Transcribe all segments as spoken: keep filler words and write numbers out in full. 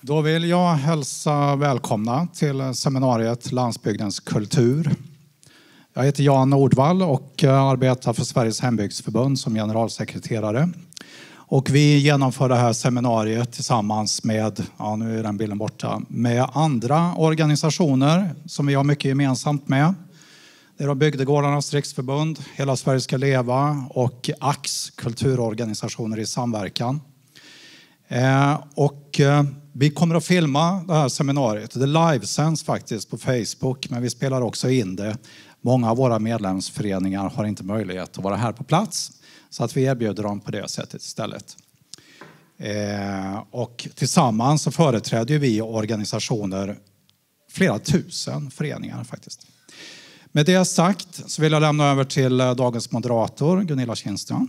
Då vill jag hälsa välkomna till seminariet Landsbygdens kultur. Jag heter Jan Nordvall och arbetar för Sveriges hembygdsförbund som generalsekreterare. Och vi genomför det här seminariet tillsammans med, ja nu är den bilden borta, med andra organisationer som vi har mycket gemensamt med. Det är Bygdegårdarnas riksförbund, Hela Sverige ska leva och A X, kulturorganisationer i samverkan. Eh, och eh, vi kommer att filma det här seminariet. Det livesänds faktiskt på Facebook, men vi spelar också in det. Många av våra medlemsföreningar har inte möjlighet att vara här på plats, så att vi erbjuder dem på det sättet istället. Eh, och tillsammans så företräder vi organisationer, flera tusen föreningar faktiskt. Med det sagt så vill jag lämna över till dagens moderator, Gunilla Kindstrand.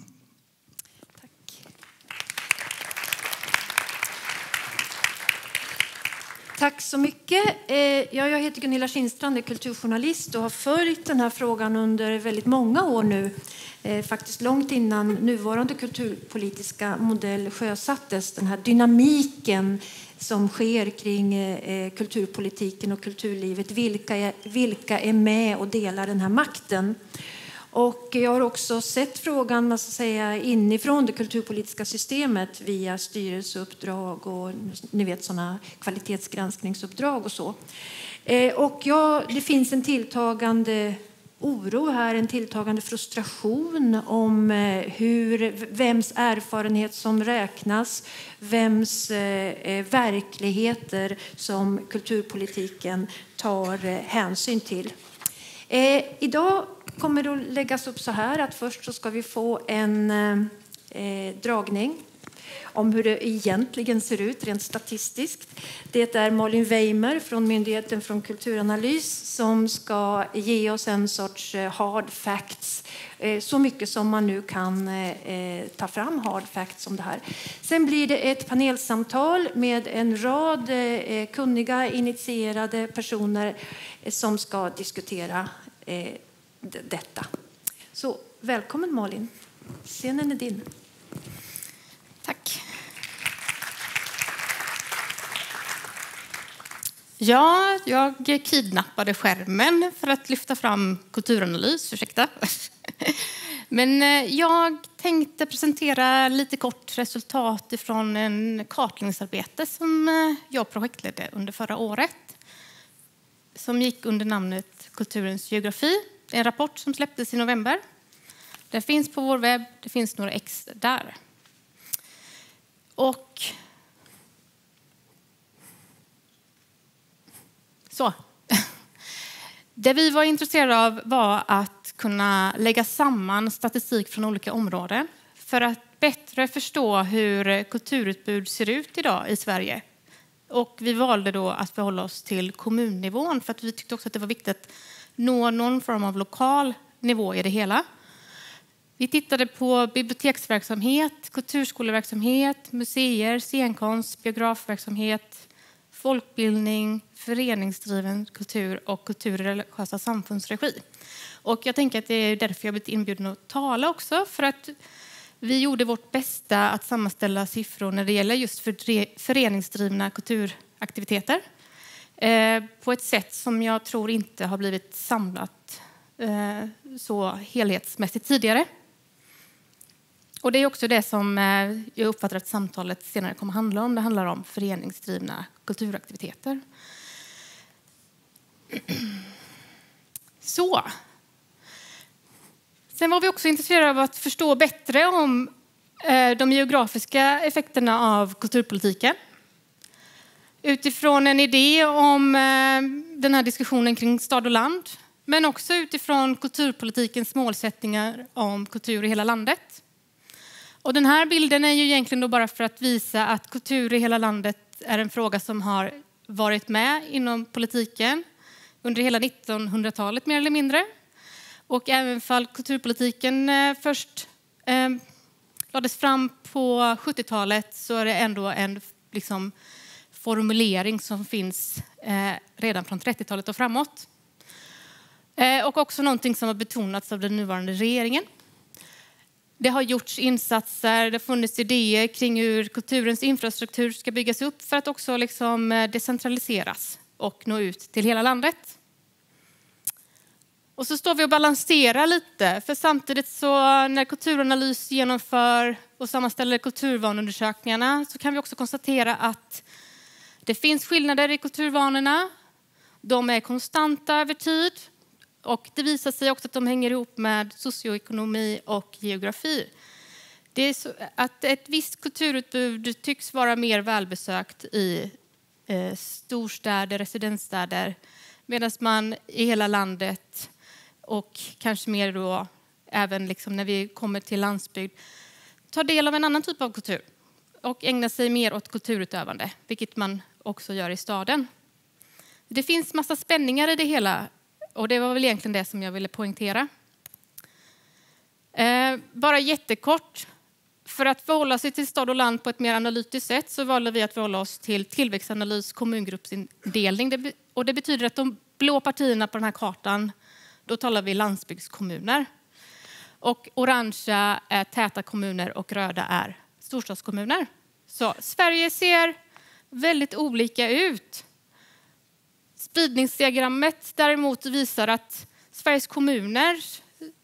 Tack så mycket. Ja, jag heter Gunilla Kindstrand, är kulturjournalist och har följt den här frågan under väldigt många år nu. Faktiskt långt innan nuvarande kulturpolitiska modell sjösattes. Den här dynamiken som sker kring kulturpolitiken och kulturlivet. Vilka är, vilka är med och delar den här makten? Och jag har också sett frågan man ska säga, inifrån det kulturpolitiska systemet via styrelseuppdrag och ni vet sådana kvalitetsgranskningsuppdrag och så. Och ja, det finns en tilltagande oro här, en tilltagande frustration om hur, vems erfarenhet som räknas, vems eh, verkligheter som kulturpolitiken tar hänsyn till. Eh, idag kommer det att läggas upp så här att först så ska vi få en eh, dragning om hur det egentligen ser ut rent statistiskt. Det är Malin Weimer från Myndigheten för kulturanalys som ska ge oss en sorts hard facts. Så mycket som man nu kan eh, ta fram hard facts om det här. Sen blir det ett panelsamtal med en rad eh, kunniga, initierade personer eh, som ska diskutera eh, d- detta. Så välkommen Malin. Scenen är din. Tack. Ja, jag kidnappade skärmen för att lyfta fram kulturanalys, ursäkta. Men jag tänkte presentera lite kort resultat från en kartläggningsarbete som jag projektledde under förra året. Som gick under namnet Kulturens geografi. Det är en rapport som släpptes i november. Den finns på vår webb, det finns några ex där. Och så. Det vi var intresserade av var att kunna lägga samman statistik från olika områden för att bättre förstå hur kulturutbud ser ut idag i Sverige. Och vi valde då att förhålla oss till kommunnivån för att vi tyckte också att det var viktigt att nå någon form av lokal nivå i det hela. Vi tittade på biblioteksverksamhet, kulturskoleverksamhet, museer, scenkonst, biografverksamhet, folkbildning, föreningsdriven kultur och kultur i religiösa samfundsregi. Och jag tänker att det är därför jag blivit inbjuden att tala också. För att vi gjorde vårt bästa att sammanställa siffror när det gäller just föreningsdrivna kulturaktiviteter. Eh, på ett sätt som jag tror inte har blivit samlat eh, så helhetsmässigt tidigare. Och det är också det som jag uppfattar att samtalet senare kommer att handla om. Det handlar om föreningsdrivna kulturaktiviteter. Så. Sen var vi också intresserade av att förstå bättre om de geografiska effekterna av kulturpolitiken. Utifrån en idé om den här diskussionen kring stad och land. Men också utifrån kulturpolitikens målsättningar om kultur i hela landet. Och den här bilden är ju egentligen då bara för att visa att kultur i hela landet är en fråga som har varit med inom politiken under hela nittonhundratalet mer eller mindre. Och även fall kulturpolitiken först eh, lades fram på sjuttiotalet så är det ändå en liksom, formulering som finns eh, redan från trettiotalet och framåt. Eh, och också någonting som har betonats av den nuvarande regeringen. Det har gjorts insatser, det har funnits idéer kring hur kulturens infrastruktur ska byggas upp för att också liksom decentraliseras och nå ut till hela landet. Och så står vi och balanserar lite, för samtidigt så när Kulturanalys genomför och sammanställer kulturvanundersökningarna så kan vi också konstatera att det finns skillnader i kulturvanorna. De är konstanta över tid och det visar sig också att de hänger ihop med socioekonomi och geografi. Det är så att ett visst kulturutbud tycks vara mer välbesökt i eh, storstäder, residensstäder, medan man i hela landet och kanske mer då även liksom när vi kommer till landsbygd tar del av en annan typ av kultur och ägnar sig mer åt kulturutövande, vilket man också gör i staden. Det finns massa spänningar i det hela och det var väl egentligen det som jag ville poängtera. Eh, bara jättekort, för att förhålla sig till stad och land på ett mer analytiskt sätt så valde vi att förhålla oss till tillväxtanalys kommungruppsindelning. Det, och det betyder att de blå partierna på den här kartan, då talar vi landsbygdskommuner. Och orangea är täta kommuner och röda är storstadskommuner. Så Sverige ser väldigt olika ut. Spridningsdiagrammet däremot visar att Sveriges kommuners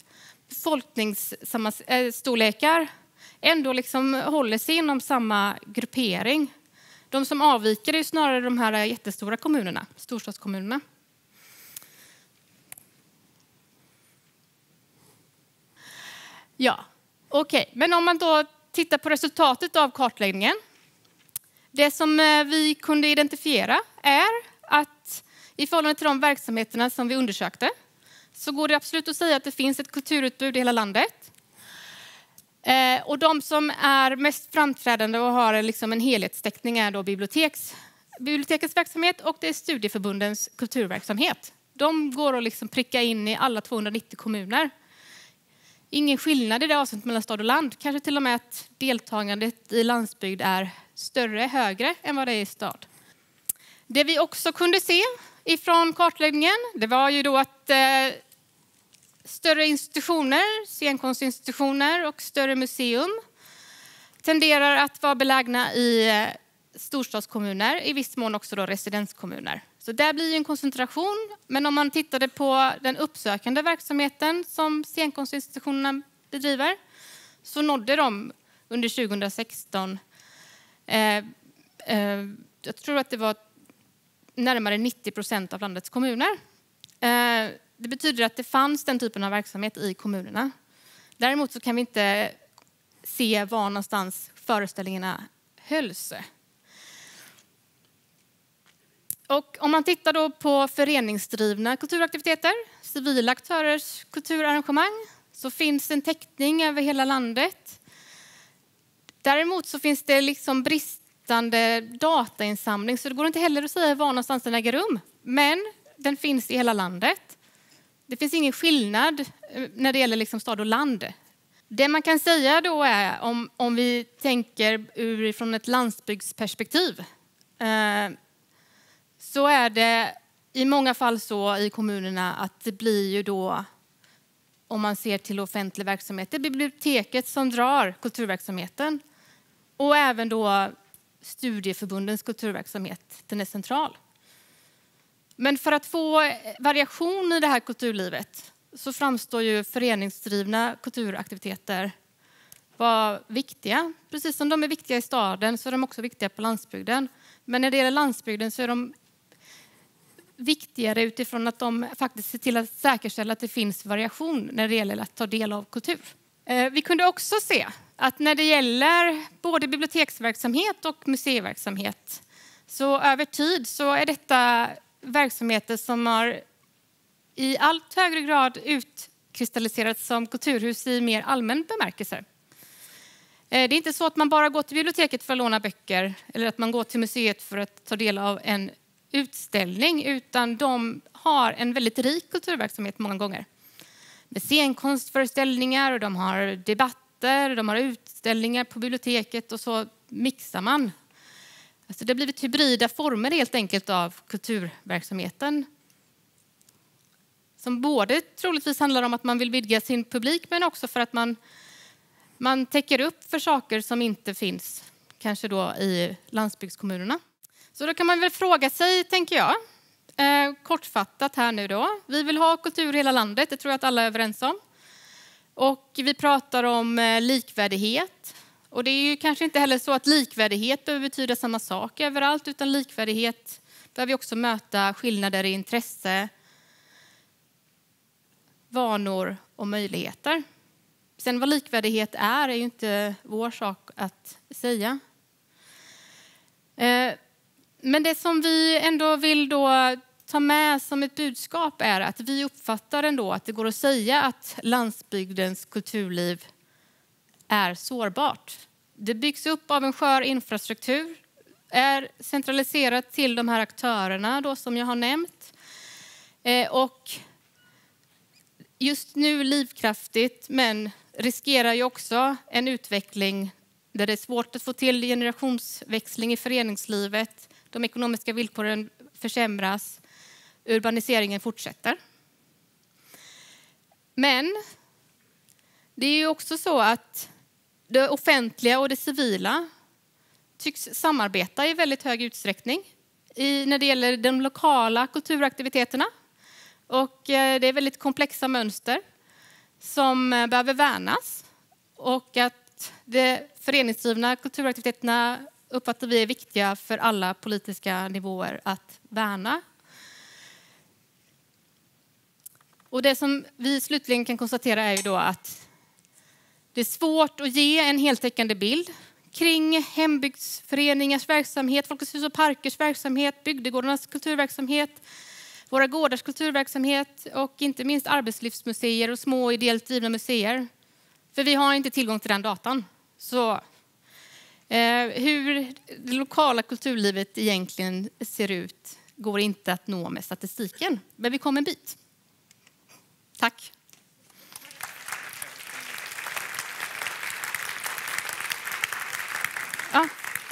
befolkningsstorlekar ändå liksom håller sig inom samma gruppering. De som avviker är snarare de här jättestora kommunerna, storstadskommunerna. Ja, okej. Okay. Men om man då tittar på resultatet av kartläggningen. Det som vi kunde identifiera är att i förhållande till de verksamheterna som vi undersökte så går det absolut att säga att det finns ett kulturutbud i hela landet. Eh, och de som är mest framträdande och har liksom en helhetstäckning är då biblioteks, bibliotekets verksamhet och det är studieförbundens kulturverksamhet. De går att liksom pricka in i alla tvåhundranittio kommuner. Ingen skillnad i det avseendet mellan stad och land. Kanske till och med att deltagandet i landsbygd är större, högre än vad det är i stad. Det vi också kunde se ifrån kartläggningen, det var ju då att eh, större institutioner, scenkonstinstitutioner och större museum tenderar att vara belägna i eh, storstadskommuner, i viss mån också då residenskommuner. Så där blir ju en koncentration, men om man tittade på den uppsökande verksamheten som scenkonstinstitutionerna bedriver så nådde de under tjugohundrasexton, eh, eh, jag tror att det var närmare nittio procent av landets kommuner. Eh, det betyder att det fanns den typen av verksamhet i kommunerna. Däremot så kan vi inte se var någonstans föreställningarna hölls. Och om man tittar då på föreningsdrivna kulturaktiviteter, civila aktörers kulturarrangemang, så finns en täckning över hela landet. Däremot så finns det liksom bristande datainsamling, så det går inte heller att säga var någonstans den äger rum. Men den finns i hela landet. Det finns ingen skillnad när det gäller liksom stad och land. Det man kan säga då är, om, om vi tänker utifrån ett landsbygdsperspektiv, eh, så är det i många fall så i kommunerna att det blir ju då, om man ser till offentlig verksamhet, det är biblioteket som drar kulturverksamheten. Och även då studieförbundens kulturverksamhet, den är central. Men för att få variation i det här kulturlivet så framstår ju föreningsdrivna kulturaktiviteter vara viktiga. Precis som de är viktiga i staden så är de också viktiga på landsbygden. Men när det gäller landsbygden så är de viktigare utifrån att de faktiskt ser till att säkerställa att det finns variation när det gäller att ta del av kultur. Vi kunde också se att när det gäller både biblioteksverksamhet och museiverksamhet så över tid så är detta verksamheter som har i allt högre grad utkristalliserats som kulturhus i mer allmän bemärkelse. Det är inte så att man bara går till biblioteket för att låna böcker eller att man går till museet för att ta del av en utställning, utan de har en väldigt rik kulturverksamhet många gånger. Med scenkonstföreställningar och de har debatter, de har utställningar på biblioteket och så mixar man. Alltså det har blivit hybrida former helt enkelt av kulturverksamheten. Som både troligtvis handlar om att man vill vidga sin publik men också för att man Man täcker upp för saker som inte finns, kanske då i landsbygdskommunerna. Så då kan man väl fråga sig, tänker jag, eh, kortfattat här nu då. Vi vill ha kultur i hela landet, det tror jag att alla är överens om. Och vi pratar om eh, likvärdighet. Och det är ju kanske inte heller så att likvärdighet behöver betyda samma sak överallt, utan likvärdighet behöver också möta skillnader i intresse, vanor och möjligheter. Sen vad likvärdighet är är ju inte vår sak att säga. Men det som vi ändå vill då ta med som ett budskap är att vi uppfattar ändå att det går att säga att landsbygdens kulturliv är sårbart. Det byggs upp av en skör infrastruktur, är centraliserat till de här aktörerna då som jag har nämnt. Och just nu livskraftigt, men riskerar ju också en utveckling där det är svårt att få till generationsväxling i föreningslivet. De ekonomiska villkoren försämras. Urbaniseringen fortsätter. Men det är ju också så att det offentliga och det civila tycks samarbeta i väldigt hög utsträckning i, när det gäller de lokala kulturaktiviteterna. Och det är väldigt komplexa mönster som behöver värnas. Och att de föreningsdrivna kulturaktiviteterna uppfattar vi är viktiga för alla politiska nivåer att värna. Och det som vi slutligen kan konstatera är ju då att det är svårt att ge en heltäckande bild kring hembygdsföreningars verksamhet, Folkets hus och parkers verksamhet, bygdegårdarnas kulturverksamhet, våra gårdars kulturverksamhet och inte minst arbetslivsmuseer och små ideellt drivna museer. För vi har inte tillgång till den datan. Så eh, hur det lokala kulturlivet egentligen ser ut går inte att nå med statistiken. Men vi kommer en bit. Tack. Ja.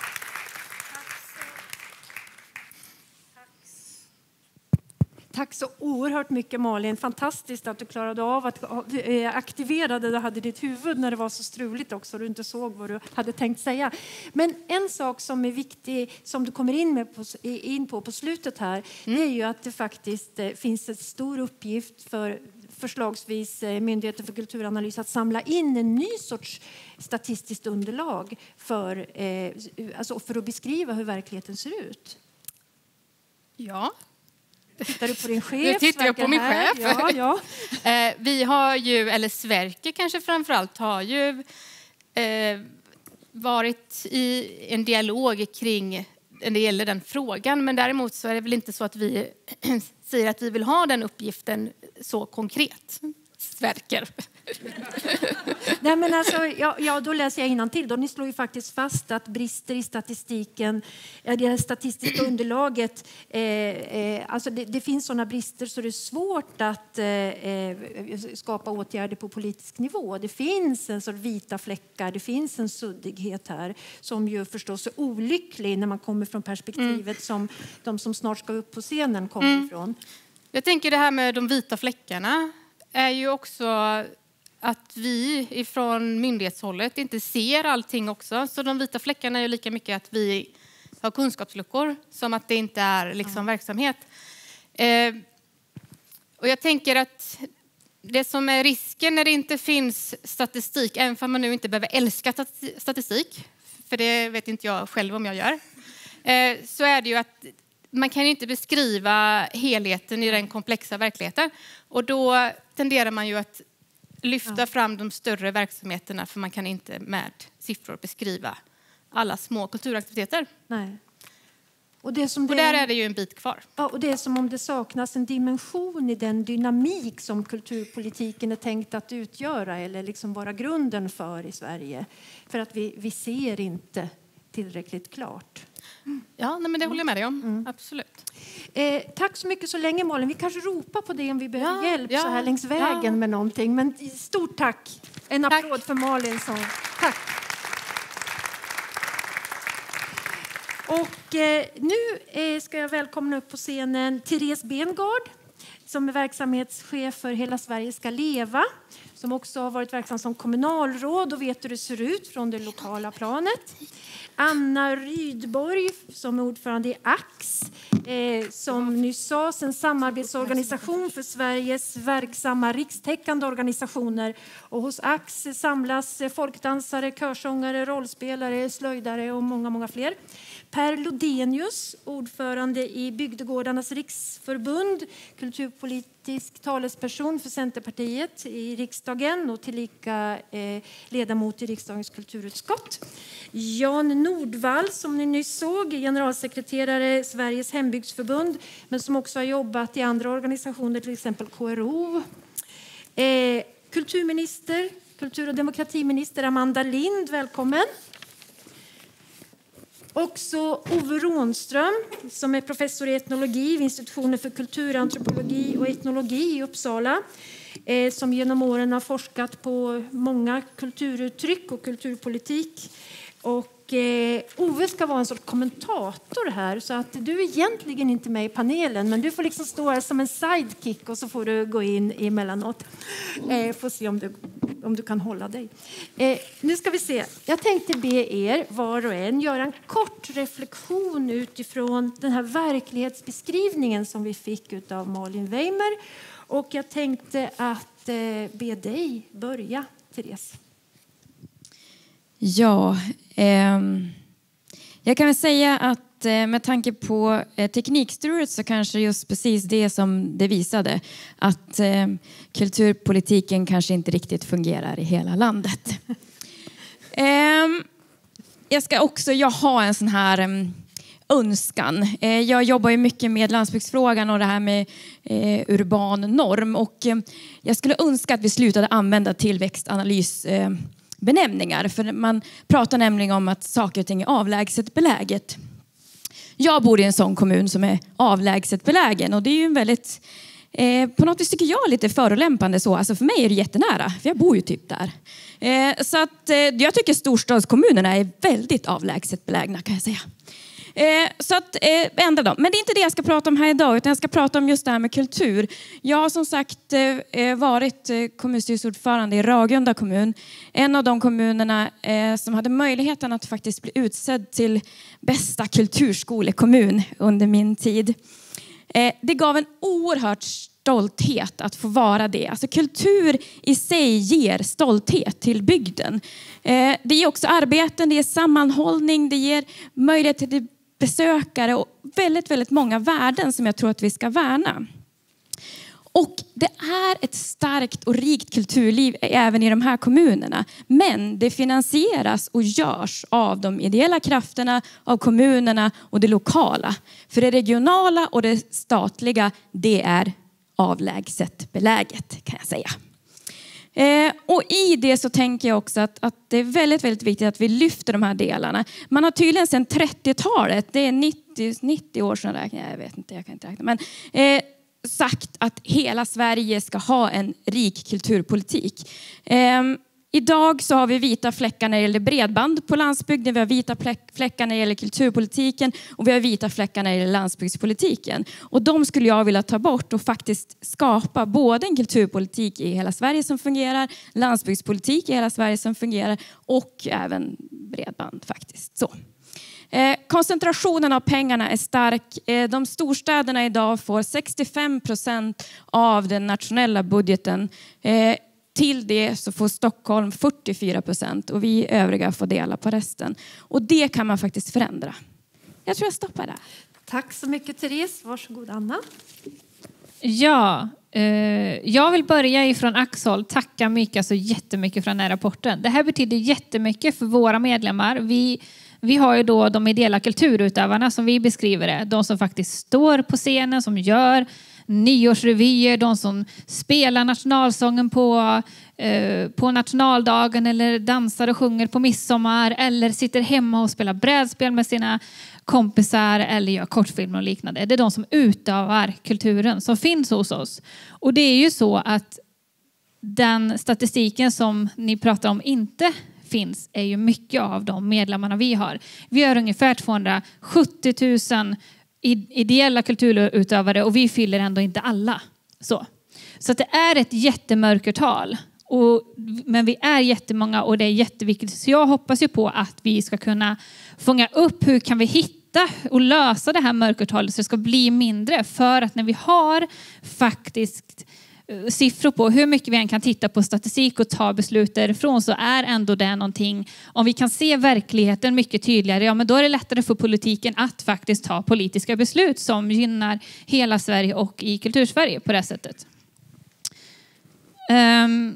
Tack så oerhört mycket, Malin. Fantastiskt att du klarade av att aktivera det du hade i ditt huvud när det var så struligt också. Du inte såg vad du hade tänkt säga. Men en sak som är viktig, som du kommer in, med på, in på på slutet här, mm. är ju att det faktiskt finns en stor uppgift för förslagsvis Myndigheten för kulturanalys att samla in en ny sorts statistiskt underlag för, eh, alltså för att beskriva hur verkligheten ser ut. Ja. Tittar du på din chef? Nu tittar jag på min här. chef. Ja, ja. eh, vi har ju, eller Sverker kanske framförallt, har ju eh, varit i en dialog kring när det gäller den frågan. Men däremot så är det väl inte så att vi säger att vi vill ha den uppgiften så konkret. Sverker. Nej, men alltså, ja, ja, då läser jag innantill. Då ni slår ju faktiskt fast att brister i statistiken, det statistiska underlaget, eh, eh, alltså det, det finns sådana brister så det är svårt att eh, skapa åtgärder på politisk nivå. Det finns en sorts vita fläckar, det finns en suddighet här som ju förstås är olycklig när man kommer från perspektivet mm. som de som snart ska upp på scenen kommer mm. ifrån. Jag tänker det här med de vita fläckarna är ju också att vi ifrån myndighetshållet inte ser allting också. Så de vita fläckarna är ju lika mycket att vi har kunskapsluckor som att det inte är liksom ja. verksamhet. Eh, och jag tänker att det som är risken när det inte finns statistik, även om man nu inte behöver älska statistik, för det vet inte jag själv om jag gör, eh, så är det ju att man kan inte beskriva helheten i den komplexa verkligheten. Och då tenderar man ju att lyfta ja. fram de större verksamheterna, för man kan inte med siffror beskriva alla små kulturaktiviteter. Nej. Och, det som det, och där är det ju en bit kvar. Ja, och det är som om det saknas en dimension i den dynamik som kulturpolitiken är tänkt att utgöra eller liksom vara grunden för i Sverige. För att vi, vi ser inte tillräckligt klart. Mm. Ja, nej, men det håller jag med dig om. Mm. Absolut. Eh, tack så mycket så länge, Malin. Vi kanske ropar på det om vi behöver ja, hjälp ja, så här längs vägen ja. med någonting. Men stort tack. En tack. applåd för Malin. Så. Tack. Och eh, nu eh, ska jag välkomna upp på scenen Therese Bengard som är verksamhetschef för Hela Sverige ska leva, som också har varit verksam som kommunalråd och vet hur det ser ut från det lokala planet. Anna Rydborg som är ordförande i A X, eh, som nyss sades, en samarbetsorganisation för Sveriges verksamma rikstäckande organisationer. Och hos A X samlas folkdansare, körsångare, rollspelare, slöjdare och många, många fler. Per Lodenius, ordförande i Bygdegårdarnas riksförbund, kulturpolitisk talesperson för Centerpartiet i riksdagen och tillika eh, ledamot i riksdagens kulturutskott. Jan Nordvall, som ni nyss såg, generalsekreterare i Sveriges hembygdsförbund, men som också har jobbat i andra organisationer, till exempel K R O. Eh, kulturminister, kultur- och demokratiminister Amanda Lind, välkommen. Också Ove Rånström, som är professor i etnologi vid institutionen för kulturantropologi och etnologi i Uppsala, eh, som genom åren har forskat på många kulturuttryck och kulturpolitik. Och eh, Ove ska vara en sorts kommentator här, så att du är egentligen inte med i panelen, men du får liksom stå här som en sidekick och så får du gå in emellanåt. Eh, får se om du, om du kan hålla dig. Eh, nu ska vi se. Jag tänkte be er var och en göra en kort reflektion utifrån den här verklighetsbeskrivningen som vi fick av Malin Weimer. Och jag tänkte att eh, be dig börja, Therese. Ja, eh, jag kan väl säga att eh, med tanke på eh, teknikstrulet så kanske just precis det som det visade, att eh, kulturpolitiken kanske inte riktigt fungerar i hela landet. eh, jag ska också, jag har en sån här eh, önskan. Eh, jag jobbar ju mycket med landsbygdsfrågan och det här med eh, urban norm, och eh, jag skulle önska att vi slutade använda tillväxtanalys eh, benämningar, för man pratar nämligen om att saker och ting är avlägset beläget. Jag bor i en sån kommun som är avlägset belägen, och det är ju en väldigt eh, på något vis tycker jag lite förolämpande så. Alltså för mig är det jättenära, för jag bor ju typ där. Eh, så att eh, jag tycker storstadskommunerna är väldigt avlägset belägna, kan jag säga. Eh, så att eh, ändra dem. Men det är inte det jag ska prata om här idag, utan jag ska prata om just det här med kultur. Jag har som sagt eh, varit eh, kommunstyrelseordförande i Ragunda kommun. En av de kommunerna eh, som hade möjligheten att faktiskt bli utsedd till bästa kulturskolekommun under min tid. Eh, det gav en oerhört stolthet att få vara det. Alltså kultur i sig ger stolthet till bygden. Eh, det ger också arbeten, det ger sammanhållning, det ger möjlighet till besökare och väldigt, väldigt många värden som jag tror att vi ska värna. Och det är ett starkt och rikt kulturliv även i de här kommunerna. Men det finansieras och görs av de ideella krafterna, av kommunerna och det lokala. För det regionala och det statliga, det är avlägset beläget, kan jag säga. Eh, och i det så tänker jag också att, att det är väldigt, väldigt viktigt att vi lyfter de här delarna. Man har tydligen sedan trettiotalet, det är nittio, nittio år sedan räknar jag, jag vet inte, jag kan inte räkna. Men eh, sagt att hela Sverige ska ha en rik kulturpolitik. Eh, Idag så har vi vita fläckar när det gäller bredband på landsbygden. Vi har vita fläckar när det gäller kulturpolitiken. Och vi har vita fläckar när det gäller landsbygdspolitiken. Och de skulle jag vilja ta bort och faktiskt skapa både en kulturpolitik i hela Sverige som fungerar, landsbygdspolitik i hela Sverige som fungerar och även bredband faktiskt. Så. Eh, koncentrationen av pengarna är stark. Eh, de storstäderna idag får sextiofem procent av den nationella budgeten. Eh, Till det så får Stockholm fyrtiofyra procent och vi övriga får dela på resten. Och det kan man faktiskt förändra. Jag tror jag stoppar där. Tack så mycket, Therese. Varsågod, Anna. Ja, eh, jag vill börja ifrån Axel. Tacka Mika så jättemycket för den här rapporten. Det här betyder jättemycket för våra medlemmar. Vi, vi har ju då de ideella kulturutövarna som vi beskriver det. De som faktiskt står på scenen, som gör nyårsrevyer, de som spelar nationalsången på, eh, på nationaldagen eller dansar och sjunger på midsommar eller sitter hemma och spelar brädspel med sina kompisar eller gör kortfilmer och liknande. Det är de som utövar kulturen som finns hos oss. Och det är ju så att den statistiken som ni pratar om inte finns är ju mycket av de medlemmarna vi har. Vi har ungefär tvåhundrasjuttio tusen ideella kulturutövare och vi fyller ändå inte alla. Så, så att det är ett jättemörkertal. Och, men vi är jättemånga och det är jätteviktigt. Så jag hoppas ju på att vi ska kunna fånga upp hur kan vi hitta och lösa det här mörkertalet så det ska bli mindre. För att när vi har faktiskt siffror på hur mycket vi än kan titta på statistik och ta beslut därifrån, så är ändå det någonting, om vi kan se verkligheten mycket tydligare, ja men då är det lättare för politiken att faktiskt ta politiska beslut som gynnar hela Sverige och i Kultursverige på det sättet. Um,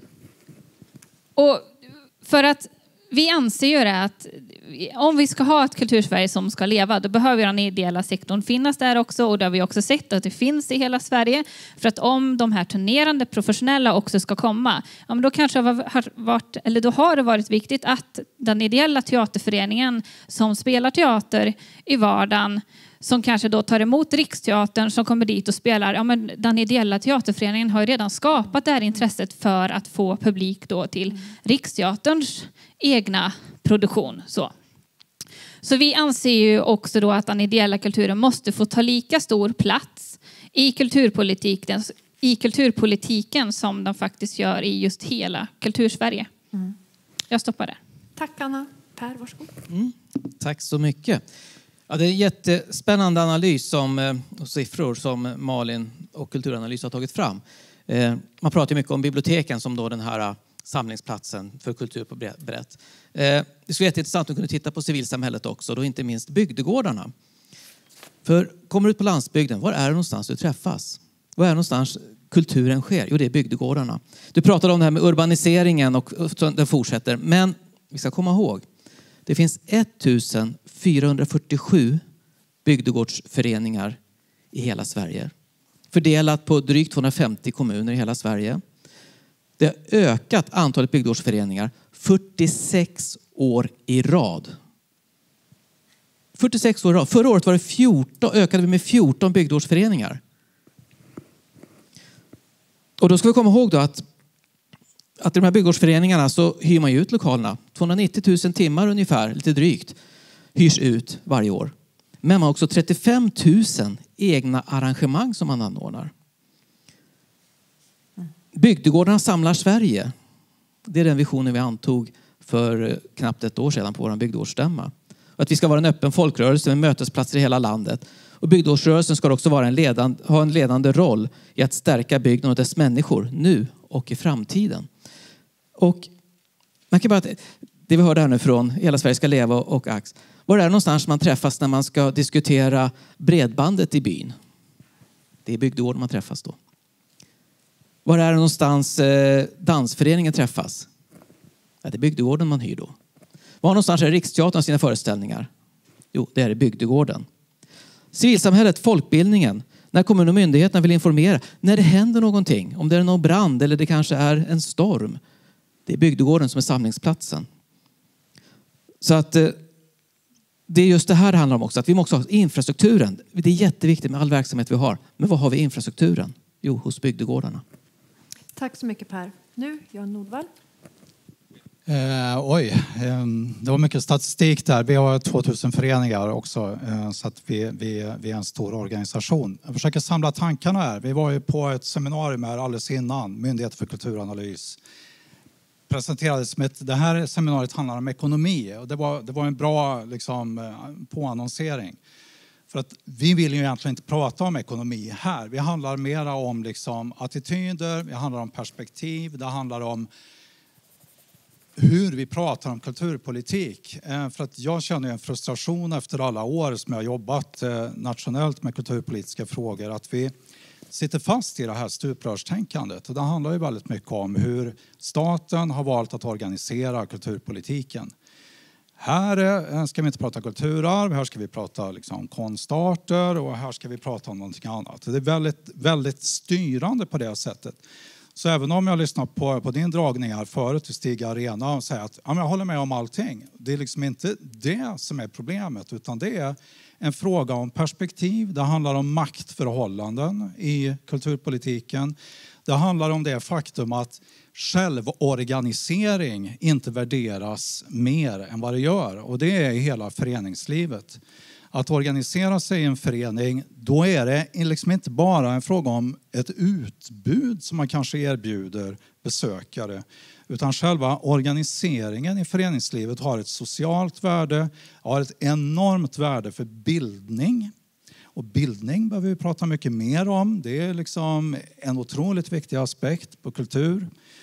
och för att vi anser ju det att om vi ska ha ett Kultursverige som ska leva, då behöver den ideella sektorn finnas där också, och det har vi också sett att det finns i hela Sverige. För att om de här turnerande professionella också ska komma, ja, men då kanske har varit, eller då har det varit viktigt att den ideella teaterföreningen som spelar teater i vardagen, som kanske då tar emot Riksteatern som kommer dit och spelar. Ja, men den ideella teaterföreningen har ju redan skapat det här intresset för att få publik då till Riksteaterns egna produktion. Så. Så vi anser ju också då att den ideella kulturen måste få ta lika stor plats i kulturpolitiken, i kulturpolitiken som den faktiskt gör i just hela Kultursverige. Mm. Jag stoppar där. Tack Anna. Per, varsågod. Mm. Tack så mycket. Ja, det är en jättespännande analys som, och siffror som Malin och Kulturanalys har tagit fram. Man pratar mycket om biblioteken som då den här samlingsplatsen för kultur på brett. Det skulle vara jätteintressant att kunna titta på civilsamhället också, då inte minst bygdegårdarna. För kommer du ut på landsbygden, var är det någonstans du träffas? Var är det någonstans kulturen sker? Jo, det är bygdegårdarna. Du pratade om det här med urbaniseringen och den fortsätter. Men vi ska komma ihåg, det finns ettusen fyrahundrafyrtiosju bygdegårdsföreningar i hela Sverige. Fördelat på drygt tvåhundrafemtio kommuner i hela Sverige. Det har ökat antalet bygdegårdsföreningar fyrtiosex år i rad. fyrtiosex år i rad. Förra året var det fjorton, ökade vi med fjorton bygdegårdsföreningar. Och då ska vi komma ihåg då att, att i de här bygdegårdsföreningarna så hyr man ju ut lokalerna. tvåhundranittio tusen timmar ungefär, lite drygt, hyrs ut varje år. Men man har också trettiofem tusen egna arrangemang som man anordnar. Bygdegårdarna samlar Sverige. Det är den visionen vi antog för knappt ett år sedan på vår bygdegårdsstämma. Att vi ska vara en öppen folkrörelse med mötesplatser i hela landet. Och bygdegårdsrörelsen ska också vara en ledande, ha en ledande roll i att stärka bygden och dess människor nu och i framtiden. Och man kan bara, det vi hörde här nu från Hela Sverige ska leva och Ax. Var är det någonstans man träffas när man ska diskutera bredbandet i byn? Det är bygdegården man träffas då. Var är det någonstans eh, dansföreningen träffas? Ja, det är bygdegården man hyr då. Var någonstans är Riksteatern sina föreställningar? Jo, det är bygdegården. Civilsamhället, folkbildningen. När kommun och myndigheterna vill informera. När det händer någonting. Om det är någon brand eller det kanske är en storm. Det är bygdegården som är samlingsplatsen. Så att eh, det är just det här det handlar om också. Att vi måste ha infrastrukturen. Det är jätteviktigt med all verksamhet vi har. Men vad har vi infrastrukturen? Jo, hos bygdegårdarna. Tack så mycket Per. Nu Jan Nordvall. Eh, oj, eh, det var mycket statistik där. Vi har tvåtusen föreningar också, eh, så att vi, vi, vi är en stor organisation. Jag försöker samla tankarna här. Vi var ju på ett seminarium här alldeles innan, Myndighet för kulturanalys. Presenterades som ett, det här seminariet handlar om ekonomi, och det var, det var en bra liksom, påannonsering. För att vi vill ju egentligen inte prata om ekonomi här. Vi handlar mera om liksom, attityder, det handlar om perspektiv, det handlar om hur vi pratar om kulturpolitik. För att jag känner en frustration efter alla år som jag har jobbat nationellt med kulturpolitiska frågor, att vi sitter fast i det här stuprörstänkandet. Och det handlar ju väldigt mycket om hur staten har valt att organisera kulturpolitiken. Här ska vi inte prata kulturarv, här ska vi prata liksom konstarter och här ska vi prata om någonting annat. Det är väldigt, väldigt styrande på det sättet. Så även om jag lyssnar på, på din dragning här förut i Stiga Arena och säger att ja, men jag håller med om allting. Det är liksom inte det som är problemet, utan det är en fråga om perspektiv. Det handlar om maktförhållanden i kulturpolitiken. Det handlar om det faktum att självorganisering inte värderas mer än vad det gör. Och det är i hela föreningslivet. att organisera sig i en förening, då är det liksom inte bara en fråga om ett utbud som man kanske erbjuder besökare, utan själva organiseringen i föreningslivet har ett socialt värde, har ett enormt värde för bildning. Och bildning behöver vi prata mycket mer om. Det är liksom en otroligt viktig aspekt på kultur.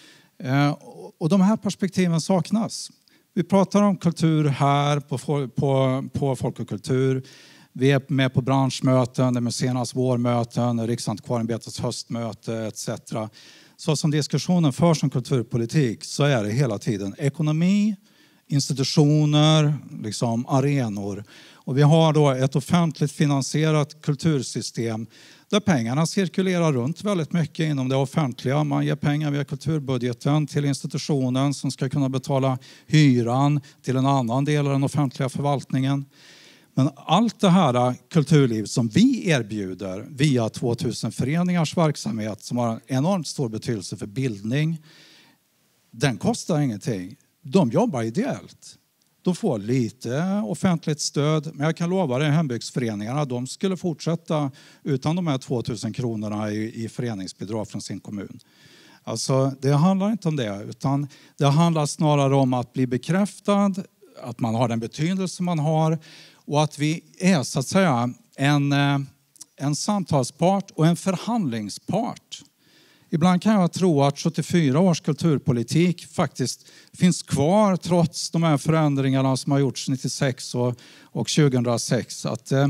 Och de här perspektiven saknas. Vi pratar om kultur här på, på, på Folk och kultur. Vi är med på branschmöten, det museernas vårmöten, Riksantikvarieämbetets höstmöte et cetera. Så som diskussionen förs om kulturpolitik så är det hela tiden ekonomi, institutioner, liksom arenor. Och vi har då ett offentligt finansierat kultursystem där pengarna cirkulerar runt väldigt mycket inom det offentliga. Man ger pengar via kulturbudgeten till institutionen som ska kunna betala hyran till en annan del av den offentliga förvaltningen. Men allt det här kulturliv som vi erbjuder via tvåtusen föreningars verksamhet som har en enormt stor betydelse för bildning, den kostar ingenting. De jobbar ideellt. De får lite offentligt stöd, men jag kan lova dig, hembygdsföreningarna, de skulle fortsätta utan de här tvåtusen kronorna i, i föreningsbidrag från sin kommun. Alltså, det handlar inte om det, utan det handlar snarare om att bli bekräftad, att man har den betydelse man har och att vi är så att säga en, en samtalspart och en förhandlingspart. Ibland kan jag tro att sjuttiofyra års kulturpolitik faktiskt finns kvar trots de här förändringarna som har gjorts nittiosex och, och tjugohundrasex. Att, äh,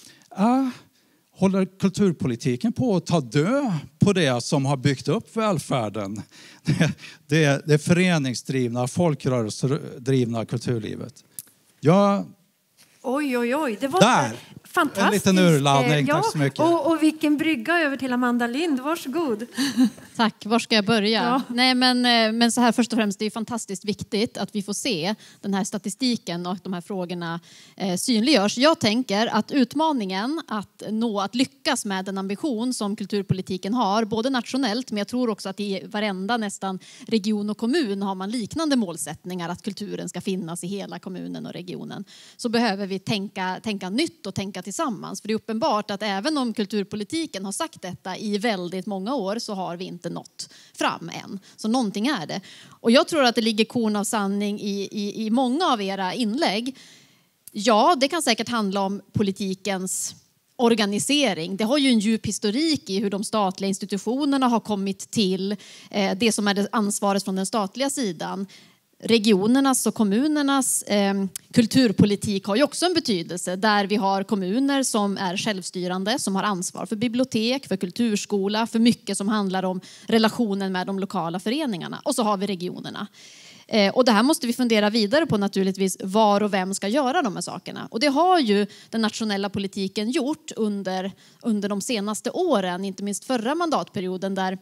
håller kulturpolitiken på att ta död på det som har byggt upp välfärden? Det, det, det föreningsdrivna, folkrörelsedrivna kulturlivet. Ja, oj, oj, oj. Det var där. Fantastiskt. En liten urladdning, ja, tack så mycket. Och, och vilken brygga över till Amanda Lind, varsågod. Tack, var ska jag börja? Ja. Nej, men, men så här först och främst, det är fantastiskt viktigt att vi får se den här statistiken och de här frågorna eh, synliggörs. Jag tänker att utmaningen att nå, att lyckas med den ambition som kulturpolitiken har, både nationellt, men jag tror också att i varenda nästan region och kommun har man liknande målsättningar att kulturen ska finnas i hela kommunen och regionen. Så behöver vi tänka, tänka nytt och tänka tillsammans. För det är uppenbart att även om kulturpolitiken har sagt detta i väldigt många år så har vi inte nått fram än. Så någonting är det. Och jag tror att det ligger korn av sanning i, i, i många av era inlägg. Ja, det kan säkert handla om politikens organisering. Det har ju en djup historik i hur de statliga institutionerna har kommit till. Eh, det som är det ansvaret från den statliga sidan. Regionernas och kommunernas eh, kulturpolitik har ju också en betydelse där vi har kommuner som är självstyrande, som har ansvar för bibliotek, för kulturskola, för mycket som handlar om relationen med de lokala föreningarna. Och så har vi regionerna. Eh, och det här måste vi fundera vidare på naturligtvis, var och vem ska göra de här sakerna. Och det har ju den nationella politiken gjort under, under de senaste åren, inte minst förra mandatperioden där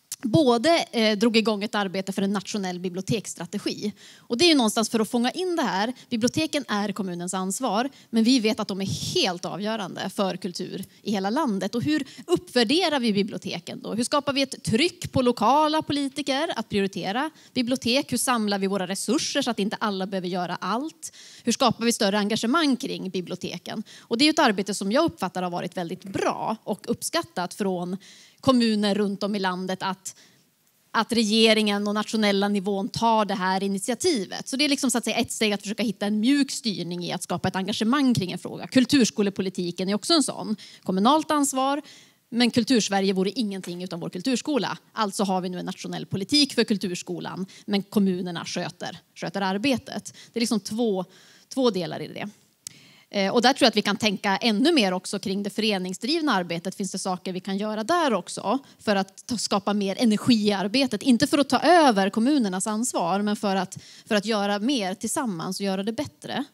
både eh, drog igång ett arbete för en nationell biblioteksstrategi. Och det är ju någonstans för att fånga in det här. Biblioteken är kommunens ansvar, men vi vet att de är helt avgörande för kultur i hela landet. Och hur uppvärderar vi biblioteken då? Hur skapar vi ett tryck på lokala politiker att prioritera bibliotek? Hur samlar vi våra resurser så att inte alla behöver göra allt? Hur skapar vi större engagemang kring biblioteken? Och det är ju ett arbete som jag uppfattar har varit väldigt bra och uppskattat från kommuner runt om i landet att, att regeringen och nationella nivån tar det här initiativet. Så det är liksom så att säga ett steg att försöka hitta en mjuk styrning i att skapa ett engagemang kring en fråga. Kulturskolepolitiken är också en sån. Kommunalt ansvar, men Kultursverige vore ingenting utan vår kulturskola. Alltså har vi nu en nationell politik för kulturskolan, men kommunerna sköter, sköter arbetet. Det är liksom två, två delar i det. Och där tror jag att vi kan tänka ännu mer också kring det föreningsdrivna arbetet. Finns det saker vi kan göra där också för att ta, skapa mer energi i arbetet? Inte för att ta över kommunernas ansvar, men för att, för att göra mer tillsammans och göra det bättre.